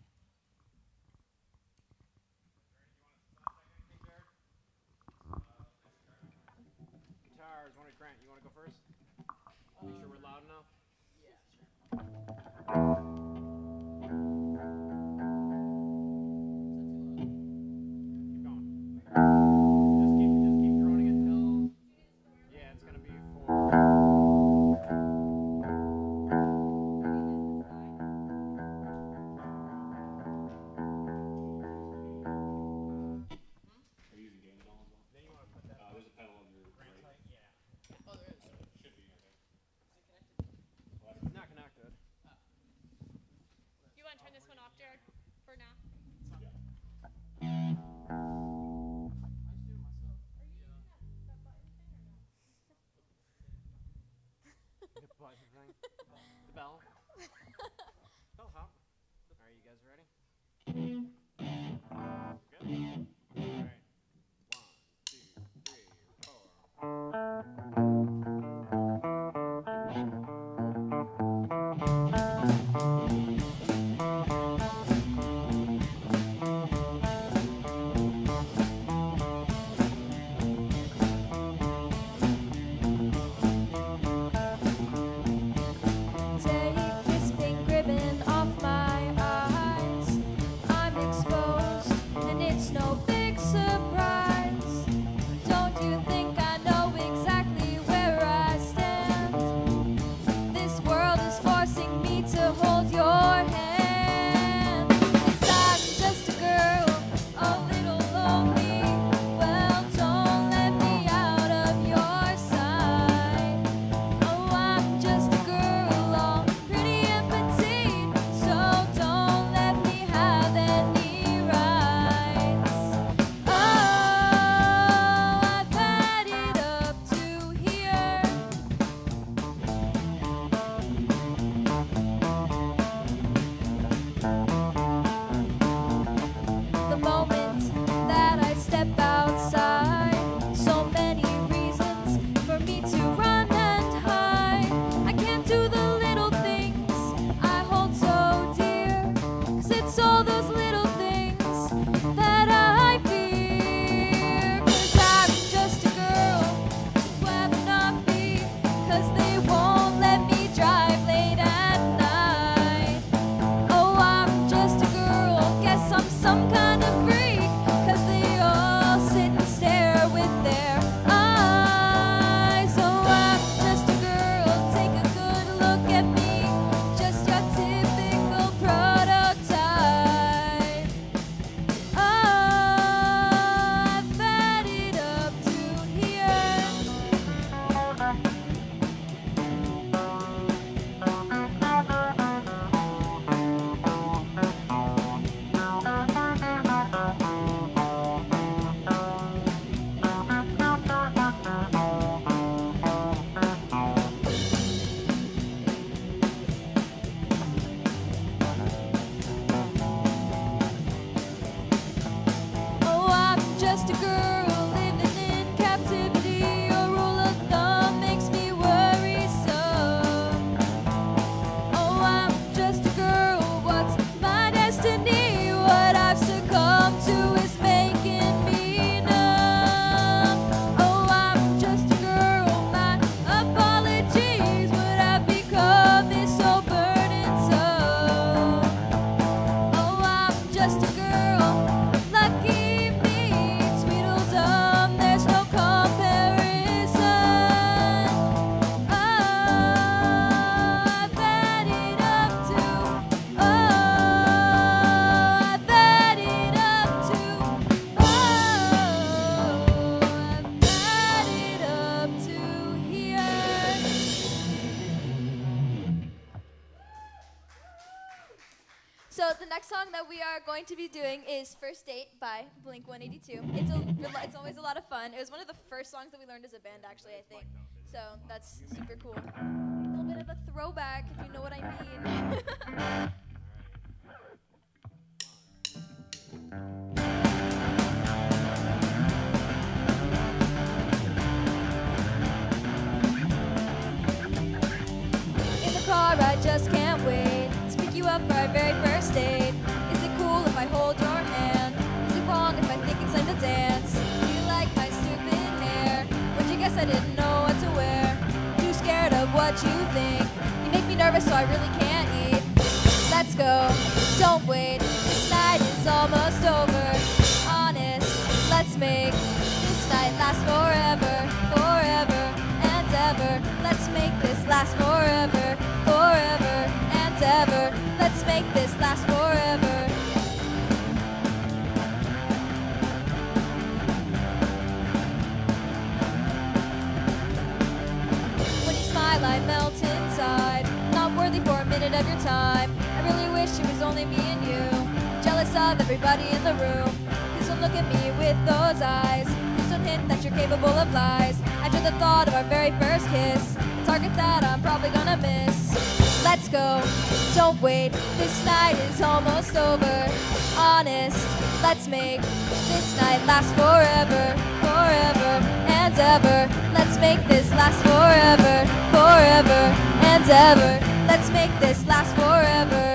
Guitars, one at Grant. You want to go first? Make sure we're loud enough. Yeah, sure. Keep going. Just keep, just keep droning it till. Yeah, it's gonna be four. Are you using gain at all as well? Then you want to put that. Uh, there's a pedal on your right. Yeah. Oh, there is. Should be, I think. Well, It's not connected. You want to turn this one off, Jared, for now? The button thing. The bell. Bell hop. Alright, you guys ready? Good? Alright. One, two, three, four. Take this pink ribbon off my eyes. So the next song that we are going to be doing is First Date by Blink one eighty-two. It's, a, it's always a lot of fun. It was one of the first songs that we learned as a band, actually, I think. So that's super cool. A little bit of a throwback, if you know what I mean. In the car, I just can't wait to pick you up for our very first date. Is it cool if I hold your hand? Is it wrong if I think it's time to dance? Do you like my stupid hair? Would you guess I didn't know what to wear? Too scared of what you think. You make me nervous, so I really can't eat. Let's go, don't wait. This night is almost over. Honest, let's make this night last forever, forever and ever. Let's make this last forever, forever and ever. Let's make this last forever. When you smile, I melt inside. Not worthy for a minute of your time. I really wish it was only me and you. Jealous of everybody in the room. Please don't look at me with those eyes. Please don't hint that you're capable of lies. I dread the thought of our very first kiss. A target that I'm probably gonna miss. Let's go, don't wait. This night is almost over. Honest, let's make this night last forever, forever and ever. Let's make this last forever, forever and ever. Let's make this last forever.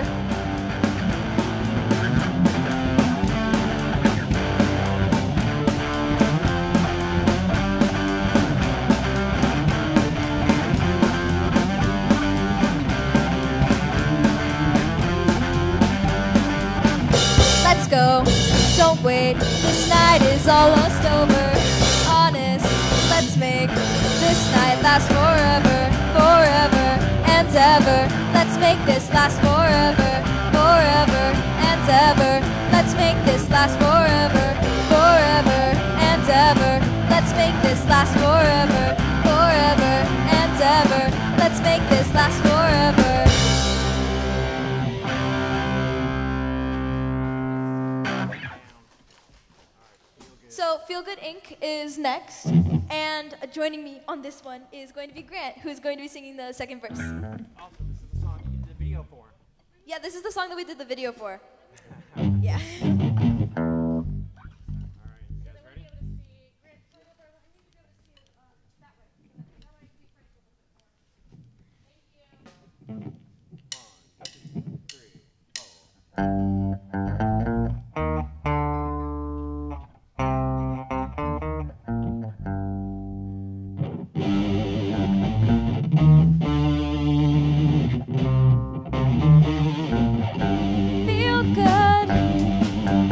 Let's go, don't wait, this night is almost over. Honest, let's make this night last forever, forever and ever. Let's make this last forever, forever and ever. Let's make this last forever, forever and ever. Let's make this last forever, forever and ever. Let's make this last forever. So Feel Good Incorporated is next, and uh, joining me on this one is going to be Grant, who is going to be singing the second verse. Also, this is the song you did the video for. Yeah, this is the song that we did the video for. Yeah. Feel good.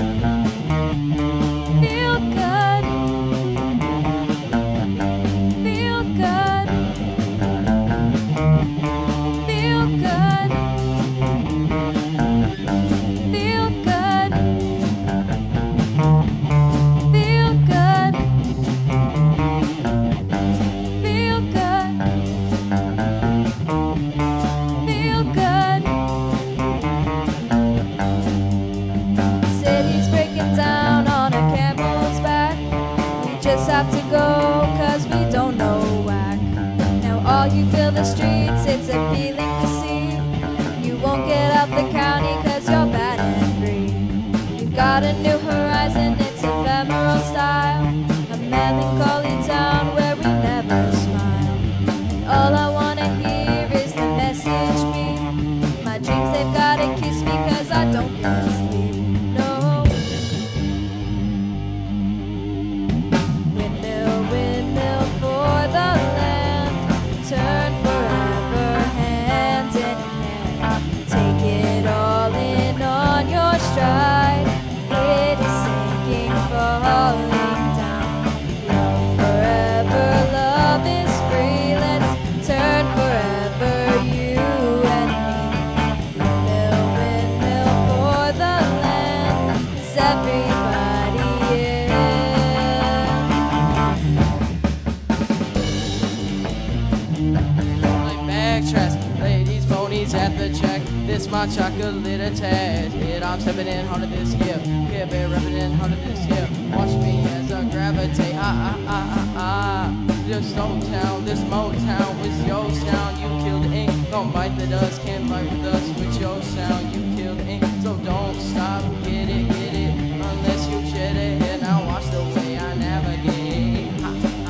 pennies at the check. This my chocolate attached. Hit, I'm stepping in hard to this hip. Hip, it repping in hard to this hip. Watch me as I gravitate. Ah, ah, ah, ah, ah. This Motown, this Motown with your sound. You kill the ink, don't bite the dust. Can't fight with us with your sound. You kill the ink, so don't stop. Get it, get it, unless you shed it. And now watch the way I navigate. Ah,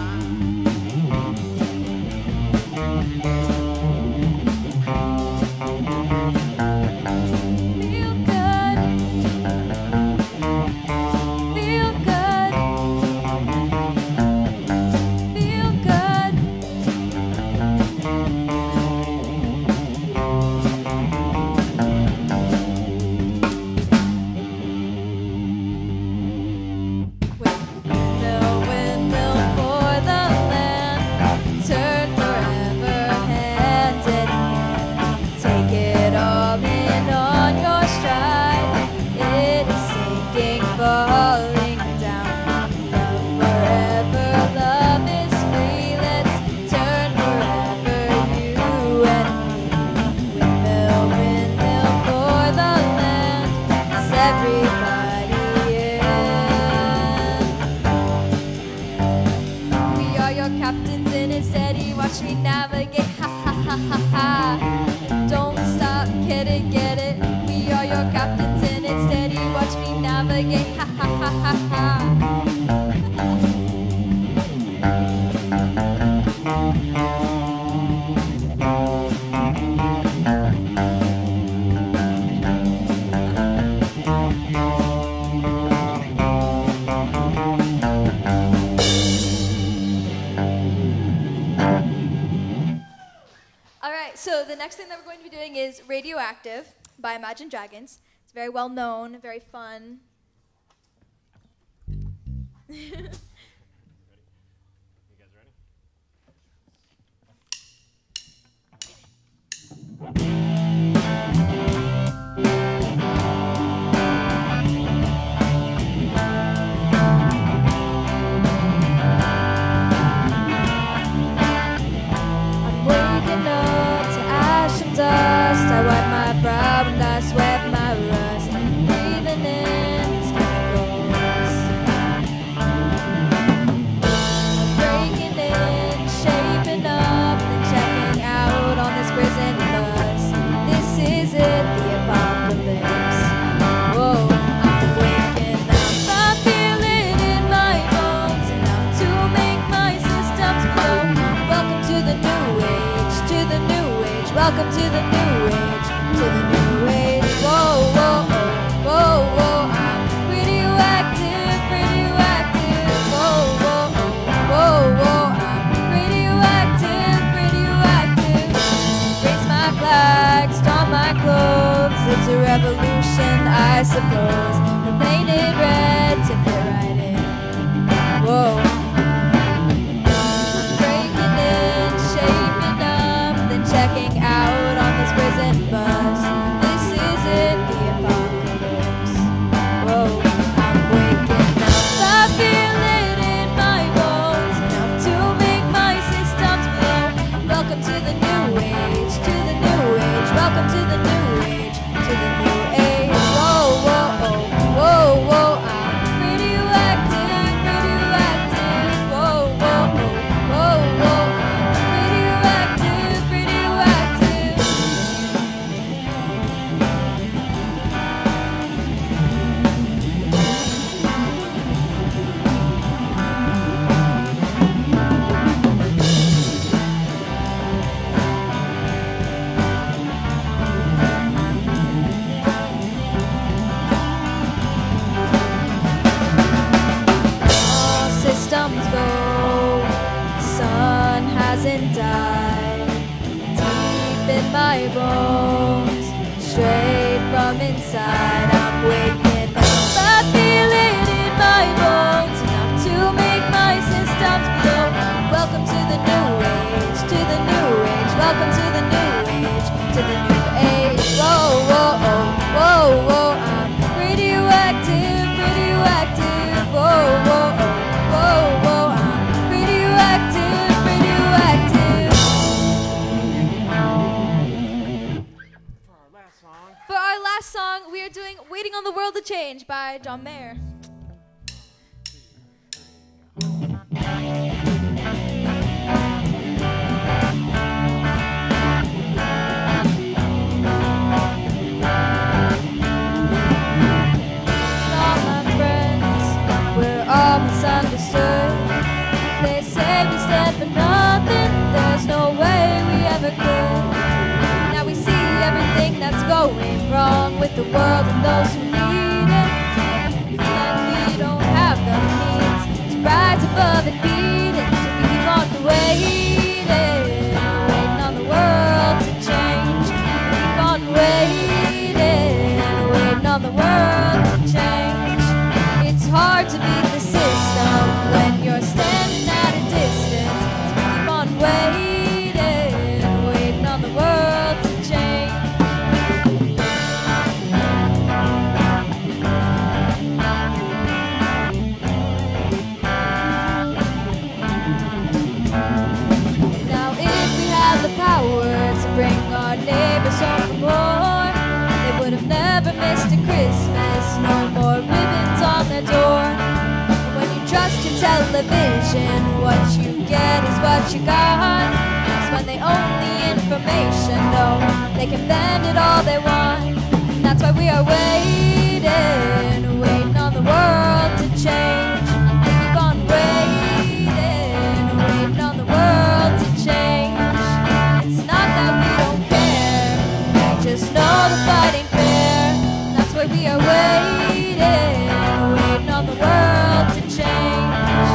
Feel good. Feel good. Feel good. Windmill, windmill for the land. Turn forever, hand in hand. Take it all in on your stride. It is sinking, falling down. Love forever, love is free. Let's turn forever, you and me. Windmill, windmill for the land. Is everybody in? We are your captains in it steady. Watch me navigate. Ha ha ha ha ha. Don't stop, get it, get it. We are your captains in it steady. Watch me navigate. Ha ha ha ha ha. All right, so the next thing that we're going to be doing is Radioactive by Imagine Dragons. It's very well known, very fun. You guys ready? I'm waking up to ash and dust. I wipe my brow and I sweat my rust. Breathing in these chemicals. Breaking in, shaping up, then checking out on this prison bus. This is it, the apocalypse. Whoa, I'm waking up. I feel it in my bones enough to make my systems blow. Welcome to the new age, to the new age. Welcome to the new age, to the new age. Whoa, whoa, oh, whoa, whoa. I'm radioactive, radioactive. Whoa, whoa, oh, whoa, whoa. I'm radioactive, radioactive. Raise my flag, storm my clothes. It's a revolution, I suppose. We're painted red to fit right in. Whoa. Breaking in, shaping up, then checking out on this prison bus. This is it, the apocalypse. Whoa, I'm waking up. I feel it in my bones enough to make my systems blow. Welcome to the new age, to the new age. Welcome to the new age, to the new age. Whoa, whoa, oh, whoa, whoa. I'm radioactive, radioactive. Whoa, whoa, oh, whoa, whoa. I'm radioactive, radioactive. All systems go. Sun hasn't died. Deep in my bones, straight from inside. I'm waking up. I feel it in my bones enough to make my systems blow. Welcome to the new age, to the new age. Welcome to the new age, to the new age. Whoa, whoa, oh, whoa, whoa. I'm radioactive, radioactive. Whoa, whoa, oh, whoa, whoa. I'm radioactive, radioactive. are doing Waiting on the World to Change by John Mayer. All my friends, we're all misunderstood. They say we stand for nothing, there's no way we ever could. Now we see everything that's going wrong with the world and those who need it. And we don't have the means to rise above and beat it. So we keep on waiting, waiting on the world to change. We keep on waiting, waiting on the world to change. It's hard to beat the system when you're standing at a distance. So we keep on waiting, waiting on the world to change. Now if we had the power to bring our neighbors home for more, they would have never missed a Christmas, no more ribbons on their door. But when you trust your television, what you get is what you got. It's when they own the information, no, they can bend it all they want. And that's why we are waiting, waiting on the world to change. We keep on waiting, waiting on the world to change. It's not that we don't care, we just know the fight ain't fair. And that's why we are waiting, waiting on the world to change.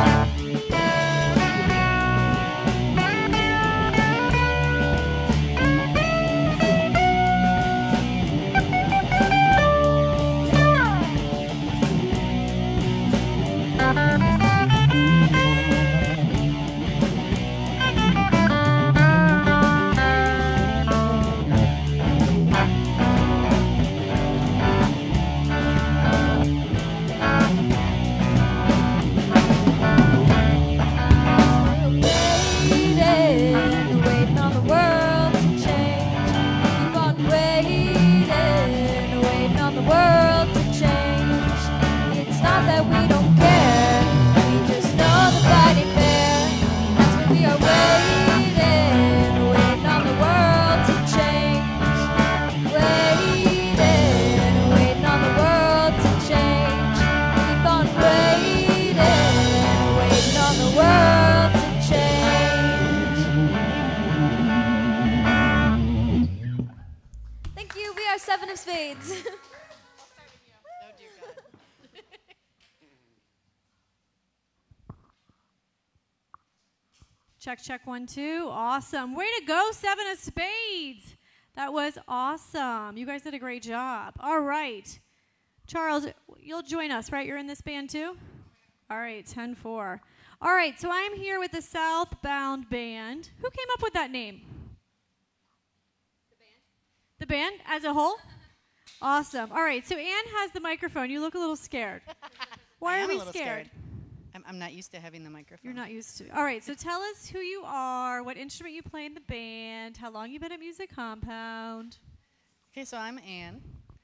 Waiting, waiting on the world to change. Keep on waiting, waiting on the world to change. It's not that we don't care, we just know the fight ain't fair. That's why we are waiting, waiting on the world to change. Waiting, waiting on the world to change. Keep on waiting, waiting on the world to change. Thank you. We are Seven of Spades. Check, check, one, two. Awesome. Way to go, Seven of Spades. That was awesome. You guys did a great job. All right. Charles, you'll join us, right? You're in this band too? All right, ten four. All right, so I'm here with the Southbound Band. Who came up with that name? The band as a whole? Awesome. All right, so Anne has the microphone. You look a little scared. Why I are am we a little scared? scared. I'm, I'm not used to having the microphone. You're not used to it. All right, so tell us who you are, what instrument you play in the band, how long you've been at Music Compound. Okay, so I'm Anne.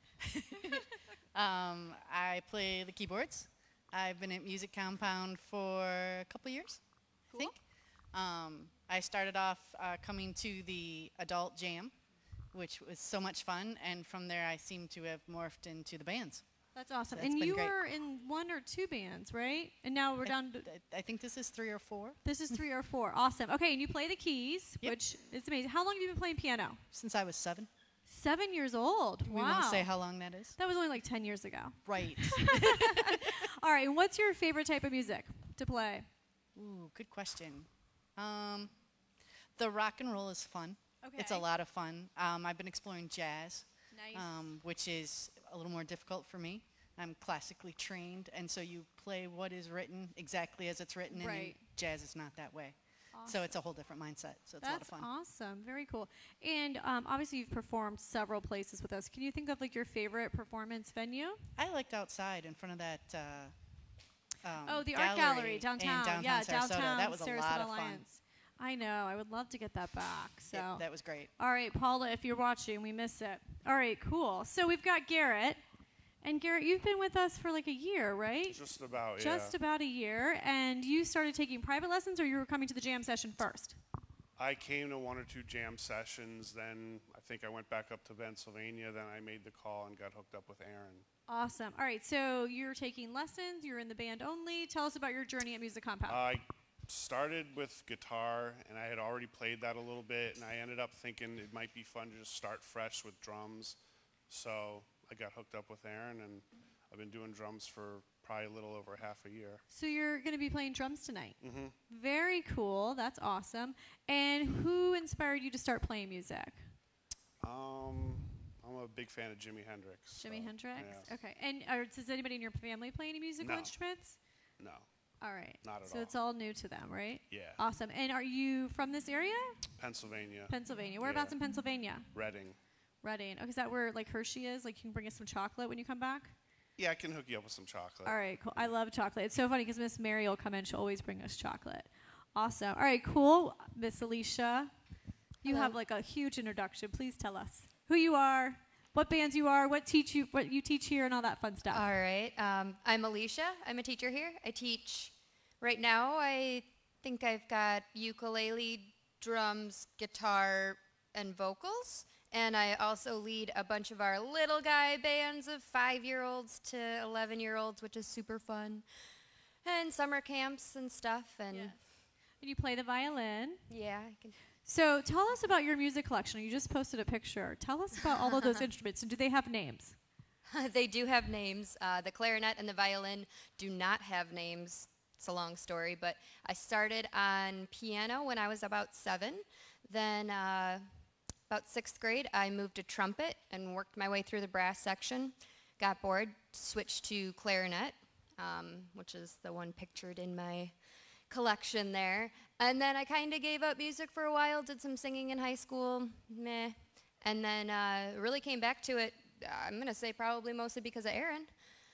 um, I play the keyboards. I've been at Music Compound for a couple years, I think. Um, I started off uh, coming to the adult jam, which was so much fun, and from there I seem to have morphed into the bands. That's awesome. So it's and been you great. were in one or two bands, right? And now we're I, down to... I think this is three or four. This is three or four. Awesome. Okay, and you play the keys, Yep. which is amazing. How long have you been playing piano? Since I was seven. Seven years old. We wow. won't say how long that is. That was only like ten years ago. Right. All right, and what's your favorite type of music to play? Ooh, good question. Um, the rock and roll is fun. Okay. It's a lot of fun. Um, I've been exploring jazz, Nice. um, which is a little more difficult for me. I'm classically trained, and so you play what is written exactly as it's written, and in Right. jazz is not that way. So it's a whole different mindset. So it's a lot of That's fun. awesome. Very cool. And um, obviously you've performed several places with us. Can you think of like your favorite performance venue? I liked outside in front of that. Uh, um, Oh, the art gallery downtown. In downtown yeah, Sarasota. downtown That was a Sarasota lot of fun. Alliance. I know. I would love to get that back. So Yep, that was great. All right, Paula, if you're watching, we miss it. All right, cool. So we've got Garrett. And Garrett, you've been with us for like a year, right? Just about, Just yeah. about a year. And you started taking private lessons, or you were coming to the jam session first? I came to one or two jam sessions, then I think I went back up to Pennsylvania, then I made the call and got hooked up with Aaron. Awesome. All right, so you're taking lessons, you're in the band only. Tell us about your journey at Music Compound. I started with guitar, and I had already played that a little bit, and I ended up thinking it might be fun to just start fresh with drums. So I got hooked up with Aaron, and I've been doing drums for probably a little over half a year. So you're going to be playing drums tonight. Mm-hmm. Very cool. That's awesome. And who inspired you to start playing music? Um, I'm a big fan of Jimi Hendrix. Jimi so, Hendrix? yeah. Okay. And are, does anybody in your family play any musical No. instruments? No. All right. Not at so all. it's all new to them, right? Yeah. Awesome. And are you from this area? Pennsylvania. Pennsylvania. Whereabouts Yeah. in Pennsylvania? Reading. Reading. Okay, is that where like Hershey is? Like you can bring us some chocolate when you come back? Yeah, I can hook you up with some chocolate. All right, cool. I love chocolate. It's so funny because Miss Mary will come in. She'll always bring us chocolate. Awesome. All right, cool. Miss Alicia, you Hello. have like a huge introduction. Please tell us who you are, what bands you are, what teach you, what you teach here, and all that fun stuff. All right. Um, I'm Alicia. I'm a teacher here. I teach right now. I think I've got ukulele, drums, guitar, and vocals. And I also lead a bunch of our little guy bands of five-year-olds to eleven-year-olds, which is super fun. And summer camps and stuff. And Yes. And you play the violin. yeah, I can. So tell us about your music collection. You just posted a picture. Tell us about all of those instruments. And do they have names? They do have names. Uh, the clarinet and the violin do not have names. It's a long story, but I started on piano when I was about seven. Then uh, about sixth grade, I moved to trumpet and worked my way through the brass section. Got bored, switched to clarinet, um, which is the one pictured in my collection there. And then I kind of gave up music for a while, did some singing in high school, meh. And then uh, really came back to it, I'm going to say probably mostly because of Aaron.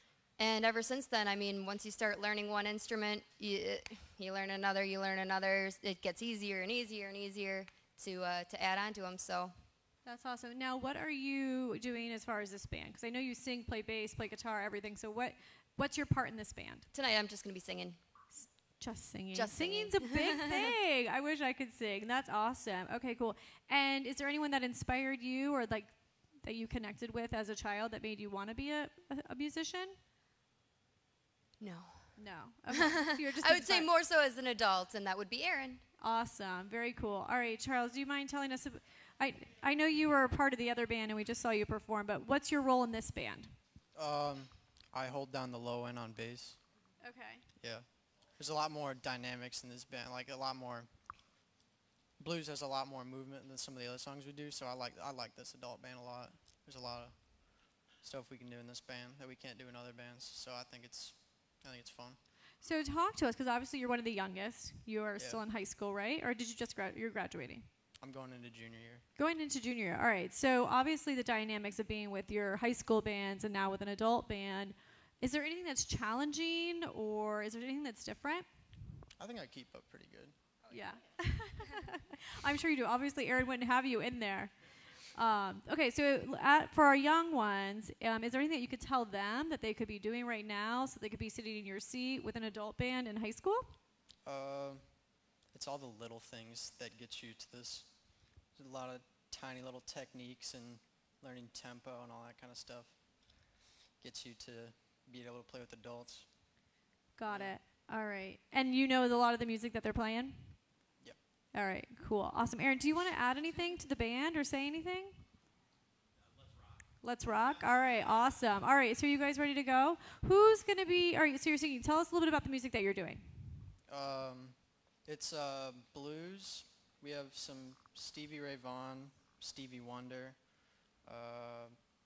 And ever since then, I mean, once you start learning one instrument, you, you learn another, you learn another. It gets easier and easier and easier to uh, to add on to them. So That's awesome. Now, what are you doing as far as this band? Because I know you sing, play bass, play guitar, everything. So what what's your part in this band? tonight, I'm just going to be singing. Just singing. Just Singing's singing. a big thing. I wish I could sing. That's awesome. Okay, cool. And is there anyone that inspired you or like that you connected with as a child that made you want to be a, a, a musician? No. No. Okay. So you're just I would say inspired. more so as an adult, and that would be Aaron. Awesome. Very cool. All right, Charles, do you mind telling us? Ab- I I know you were a part of the other band and we just saw you perform, but what's your role in this band? Um, I hold down the low end on bass. Okay. Yeah. There's a lot more dynamics in this band, like a lot more. Blues has a lot more movement than some of the other songs we do, so I like I like this adult band a lot. There's a lot of stuff we can do in this band that we can't do in other bands, so I think it's I think it's fun. So talk to us, because obviously you're one of the youngest. You are Yeah. still in high school, right? Or did you just grad? You're graduating. I'm going into junior year. Going into junior year. All right. So obviously the dynamics of being with your high school bands and now with an adult band. Is there anything that's challenging, or is there anything that's different? I think I keep up pretty good. Yeah. I'm sure you do. Obviously, Aaron wouldn't have you in there. Um, okay, so at, for our young ones, um, is there anything that you could tell them that they could be doing right now so they could be sitting in your seat with an adult band in high school? Uh, it's all the little things that get you to this. There's a lot of tiny little techniques and learning tempo and all that kind of stuff. Gets you to be able to play with adults. Got it. All right. And you know a lot of the music that they're playing? Yep. All right, cool. Awesome. Aaron, do you want to add anything to the band or say anything? Let's rock. All right, awesome. All right, so are you guys ready to go? Who's going to be, all right, so you're singing. Tell us a little bit about the music that you're doing. Um, it's uh, blues. We have some Stevie Ray Vaughan, Stevie Wonder. Uh,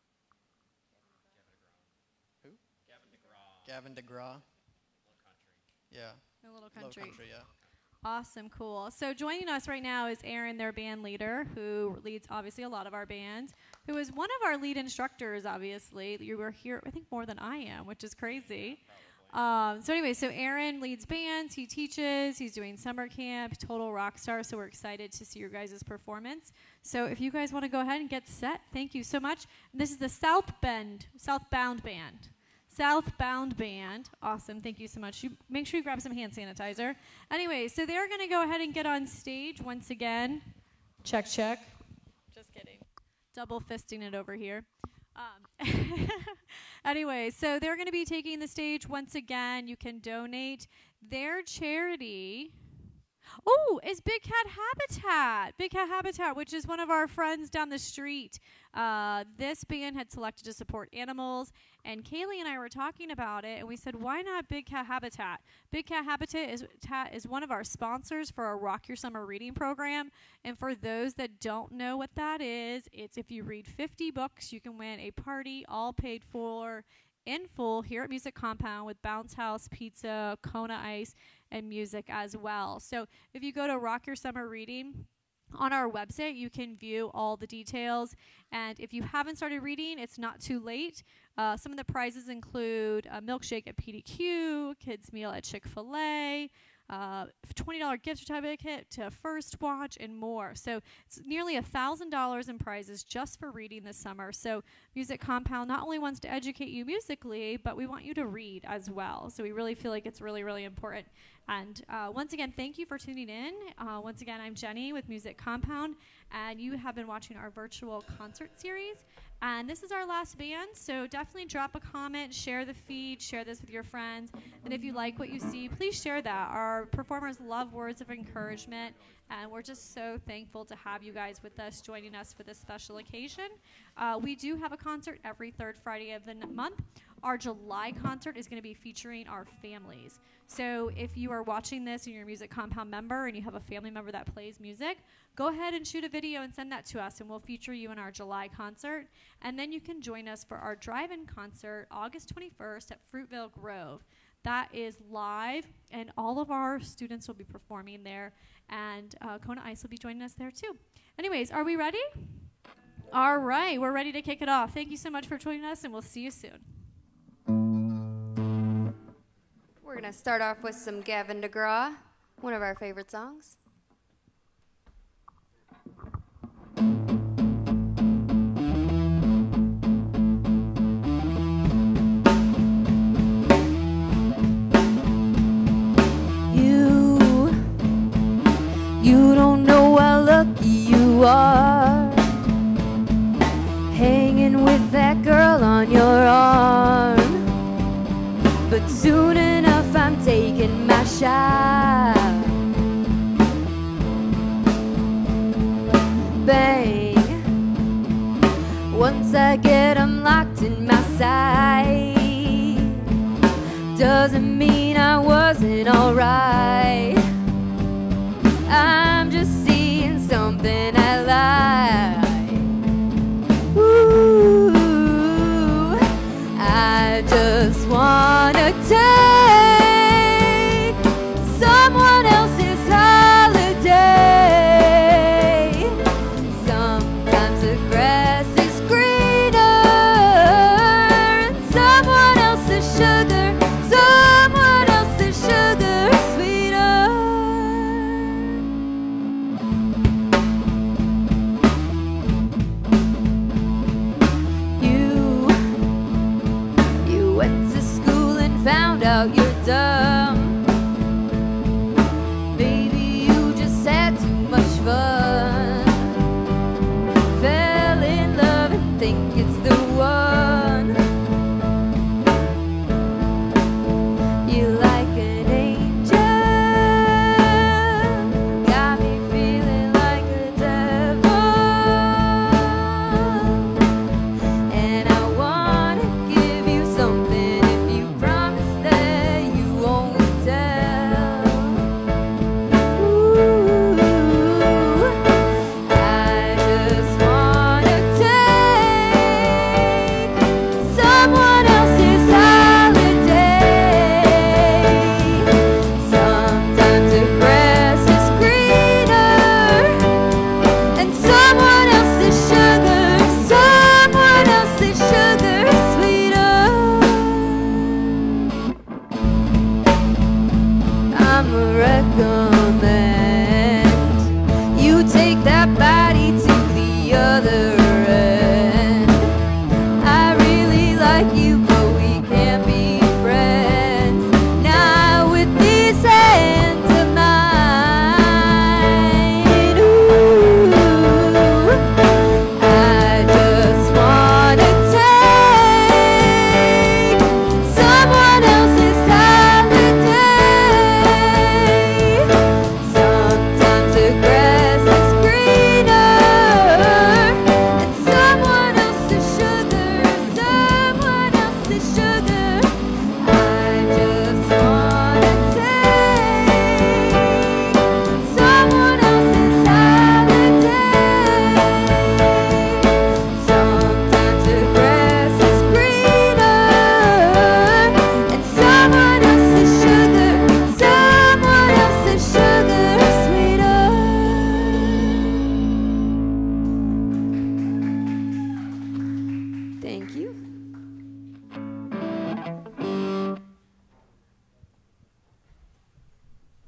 who? Gavin DeGraw. Gavin DeGraw. Yeah. A little Low country. country, yeah. Awesome, cool. So joining us right now is Aaron, their band leader, who leads obviously a lot of our bands, who is one of our lead instructors, obviously. You were here, I think, more than I am, which is crazy. Um, so anyway, so Aaron leads bands, he teaches, he's doing summer camp, total rock star, so we're excited to see your guys' performance. So if you guys want to go ahead and get set, thank you so much. This is the South Bend, Southbound Band. Southbound Band. Awesome, thank you so much. You make sure you grab some hand sanitizer. Anyway, so they're going to go ahead and get on stage once again. Check, check. Just kidding. Double fisting it over here. Um, anyway, so they're going to be taking the stage once again. You can donate. Their charity, oh, is Big Cat Habitat. Big Cat Habitat, which is one of our friends down the street. Uh, this band had selected to support animals, and Kaylee and I were talking about it, and we said, why not Big Cat Habitat? Big Cat Habitat is, ta- is one of our sponsors for our Rock Your Summer reading program, and for those that don't know what that is, it's if you read fifty books, you can win a party all paid for in full here at Music Compound with Bounce House, pizza, Kona Ice, and music as well. So if you go to Rock Your Summer Reading, on our website, you can view all the details. And if you haven't started reading, it's not too late. Uh, some of the prizes include a milkshake at P D Q, kids' meal at Chick-fil-A, uh, twenty dollars gift certificate to First Watch, and more. So it's nearly one thousand dollars in prizes just for reading this summer. So Music Compound not only wants to educate you musically, but we want you to read as well. So we really feel like it's really, really important. And uh, once again, thank you for tuning in. Uh, once again, I'm Jenny with Music Compound, and you have been watching our virtual concert series. And this is our last band, so definitely drop a comment, share the feed, share this with your friends. And if you like what you see, please share that. Our performers love words of encouragement, and we're just so thankful to have you guys with us, joining us for this special occasion. Uh, we do have a concert every third Friday of the n- month. Our July concert is going to be featuring our families. So if you are watching this and you're a Music Compound member and you have a family member that plays music, go ahead and shoot a video and send that to us, and we'll feature you in our July concert. And then you can join us for our drive-in concert August twenty-first at Fruitvale Grove. That is live, and all of our students will be performing there, and uh, Kona Ice will be joining us there too. Anyways, are we ready? All right, we're ready to kick it off. Thank you so much for joining us, and we'll see you soon. We're going to start off with some Gavin DeGraw, one of our favorite songs. You, you don't know how lucky you are, hanging with that girl on your arm. But soon enough I'm taking my shot. Bang. Once I get 'em locked in my sight, doesn't mean I wasn't alright. I'm just seeing something I like. Ooh, I just wanna take someone else's holiday. Sometimes the grass is greener and someone else's sugar, someone else's sugar is sweeter. You, you went to school and found out you're dumb. Maybe you just had too much fun. Fell in love and think it's the one. You like an angel, got me feeling like a devil. And I wanna give you something if you promise that you won't tell. Ooh, I just wanna take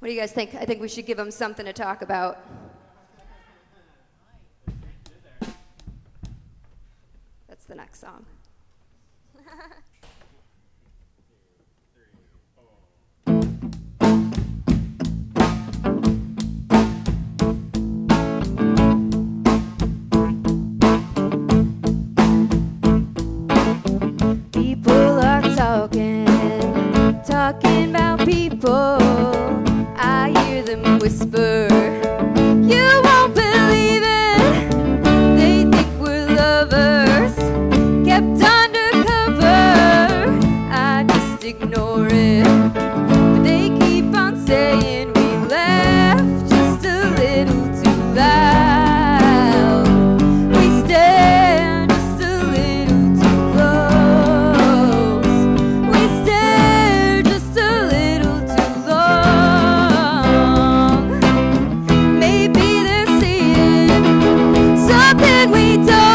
What do you guys think? I think we should give them something to talk about. That's the next song. People are talking, talking about people. I hear them whisper, you won't believe it. They think we're lovers, kept undercover. I just ignore it, but they keep on saying we laugh just a little too loud. We stare just a little too close. We stare just a little too long. Maybe they're seeing something we don't.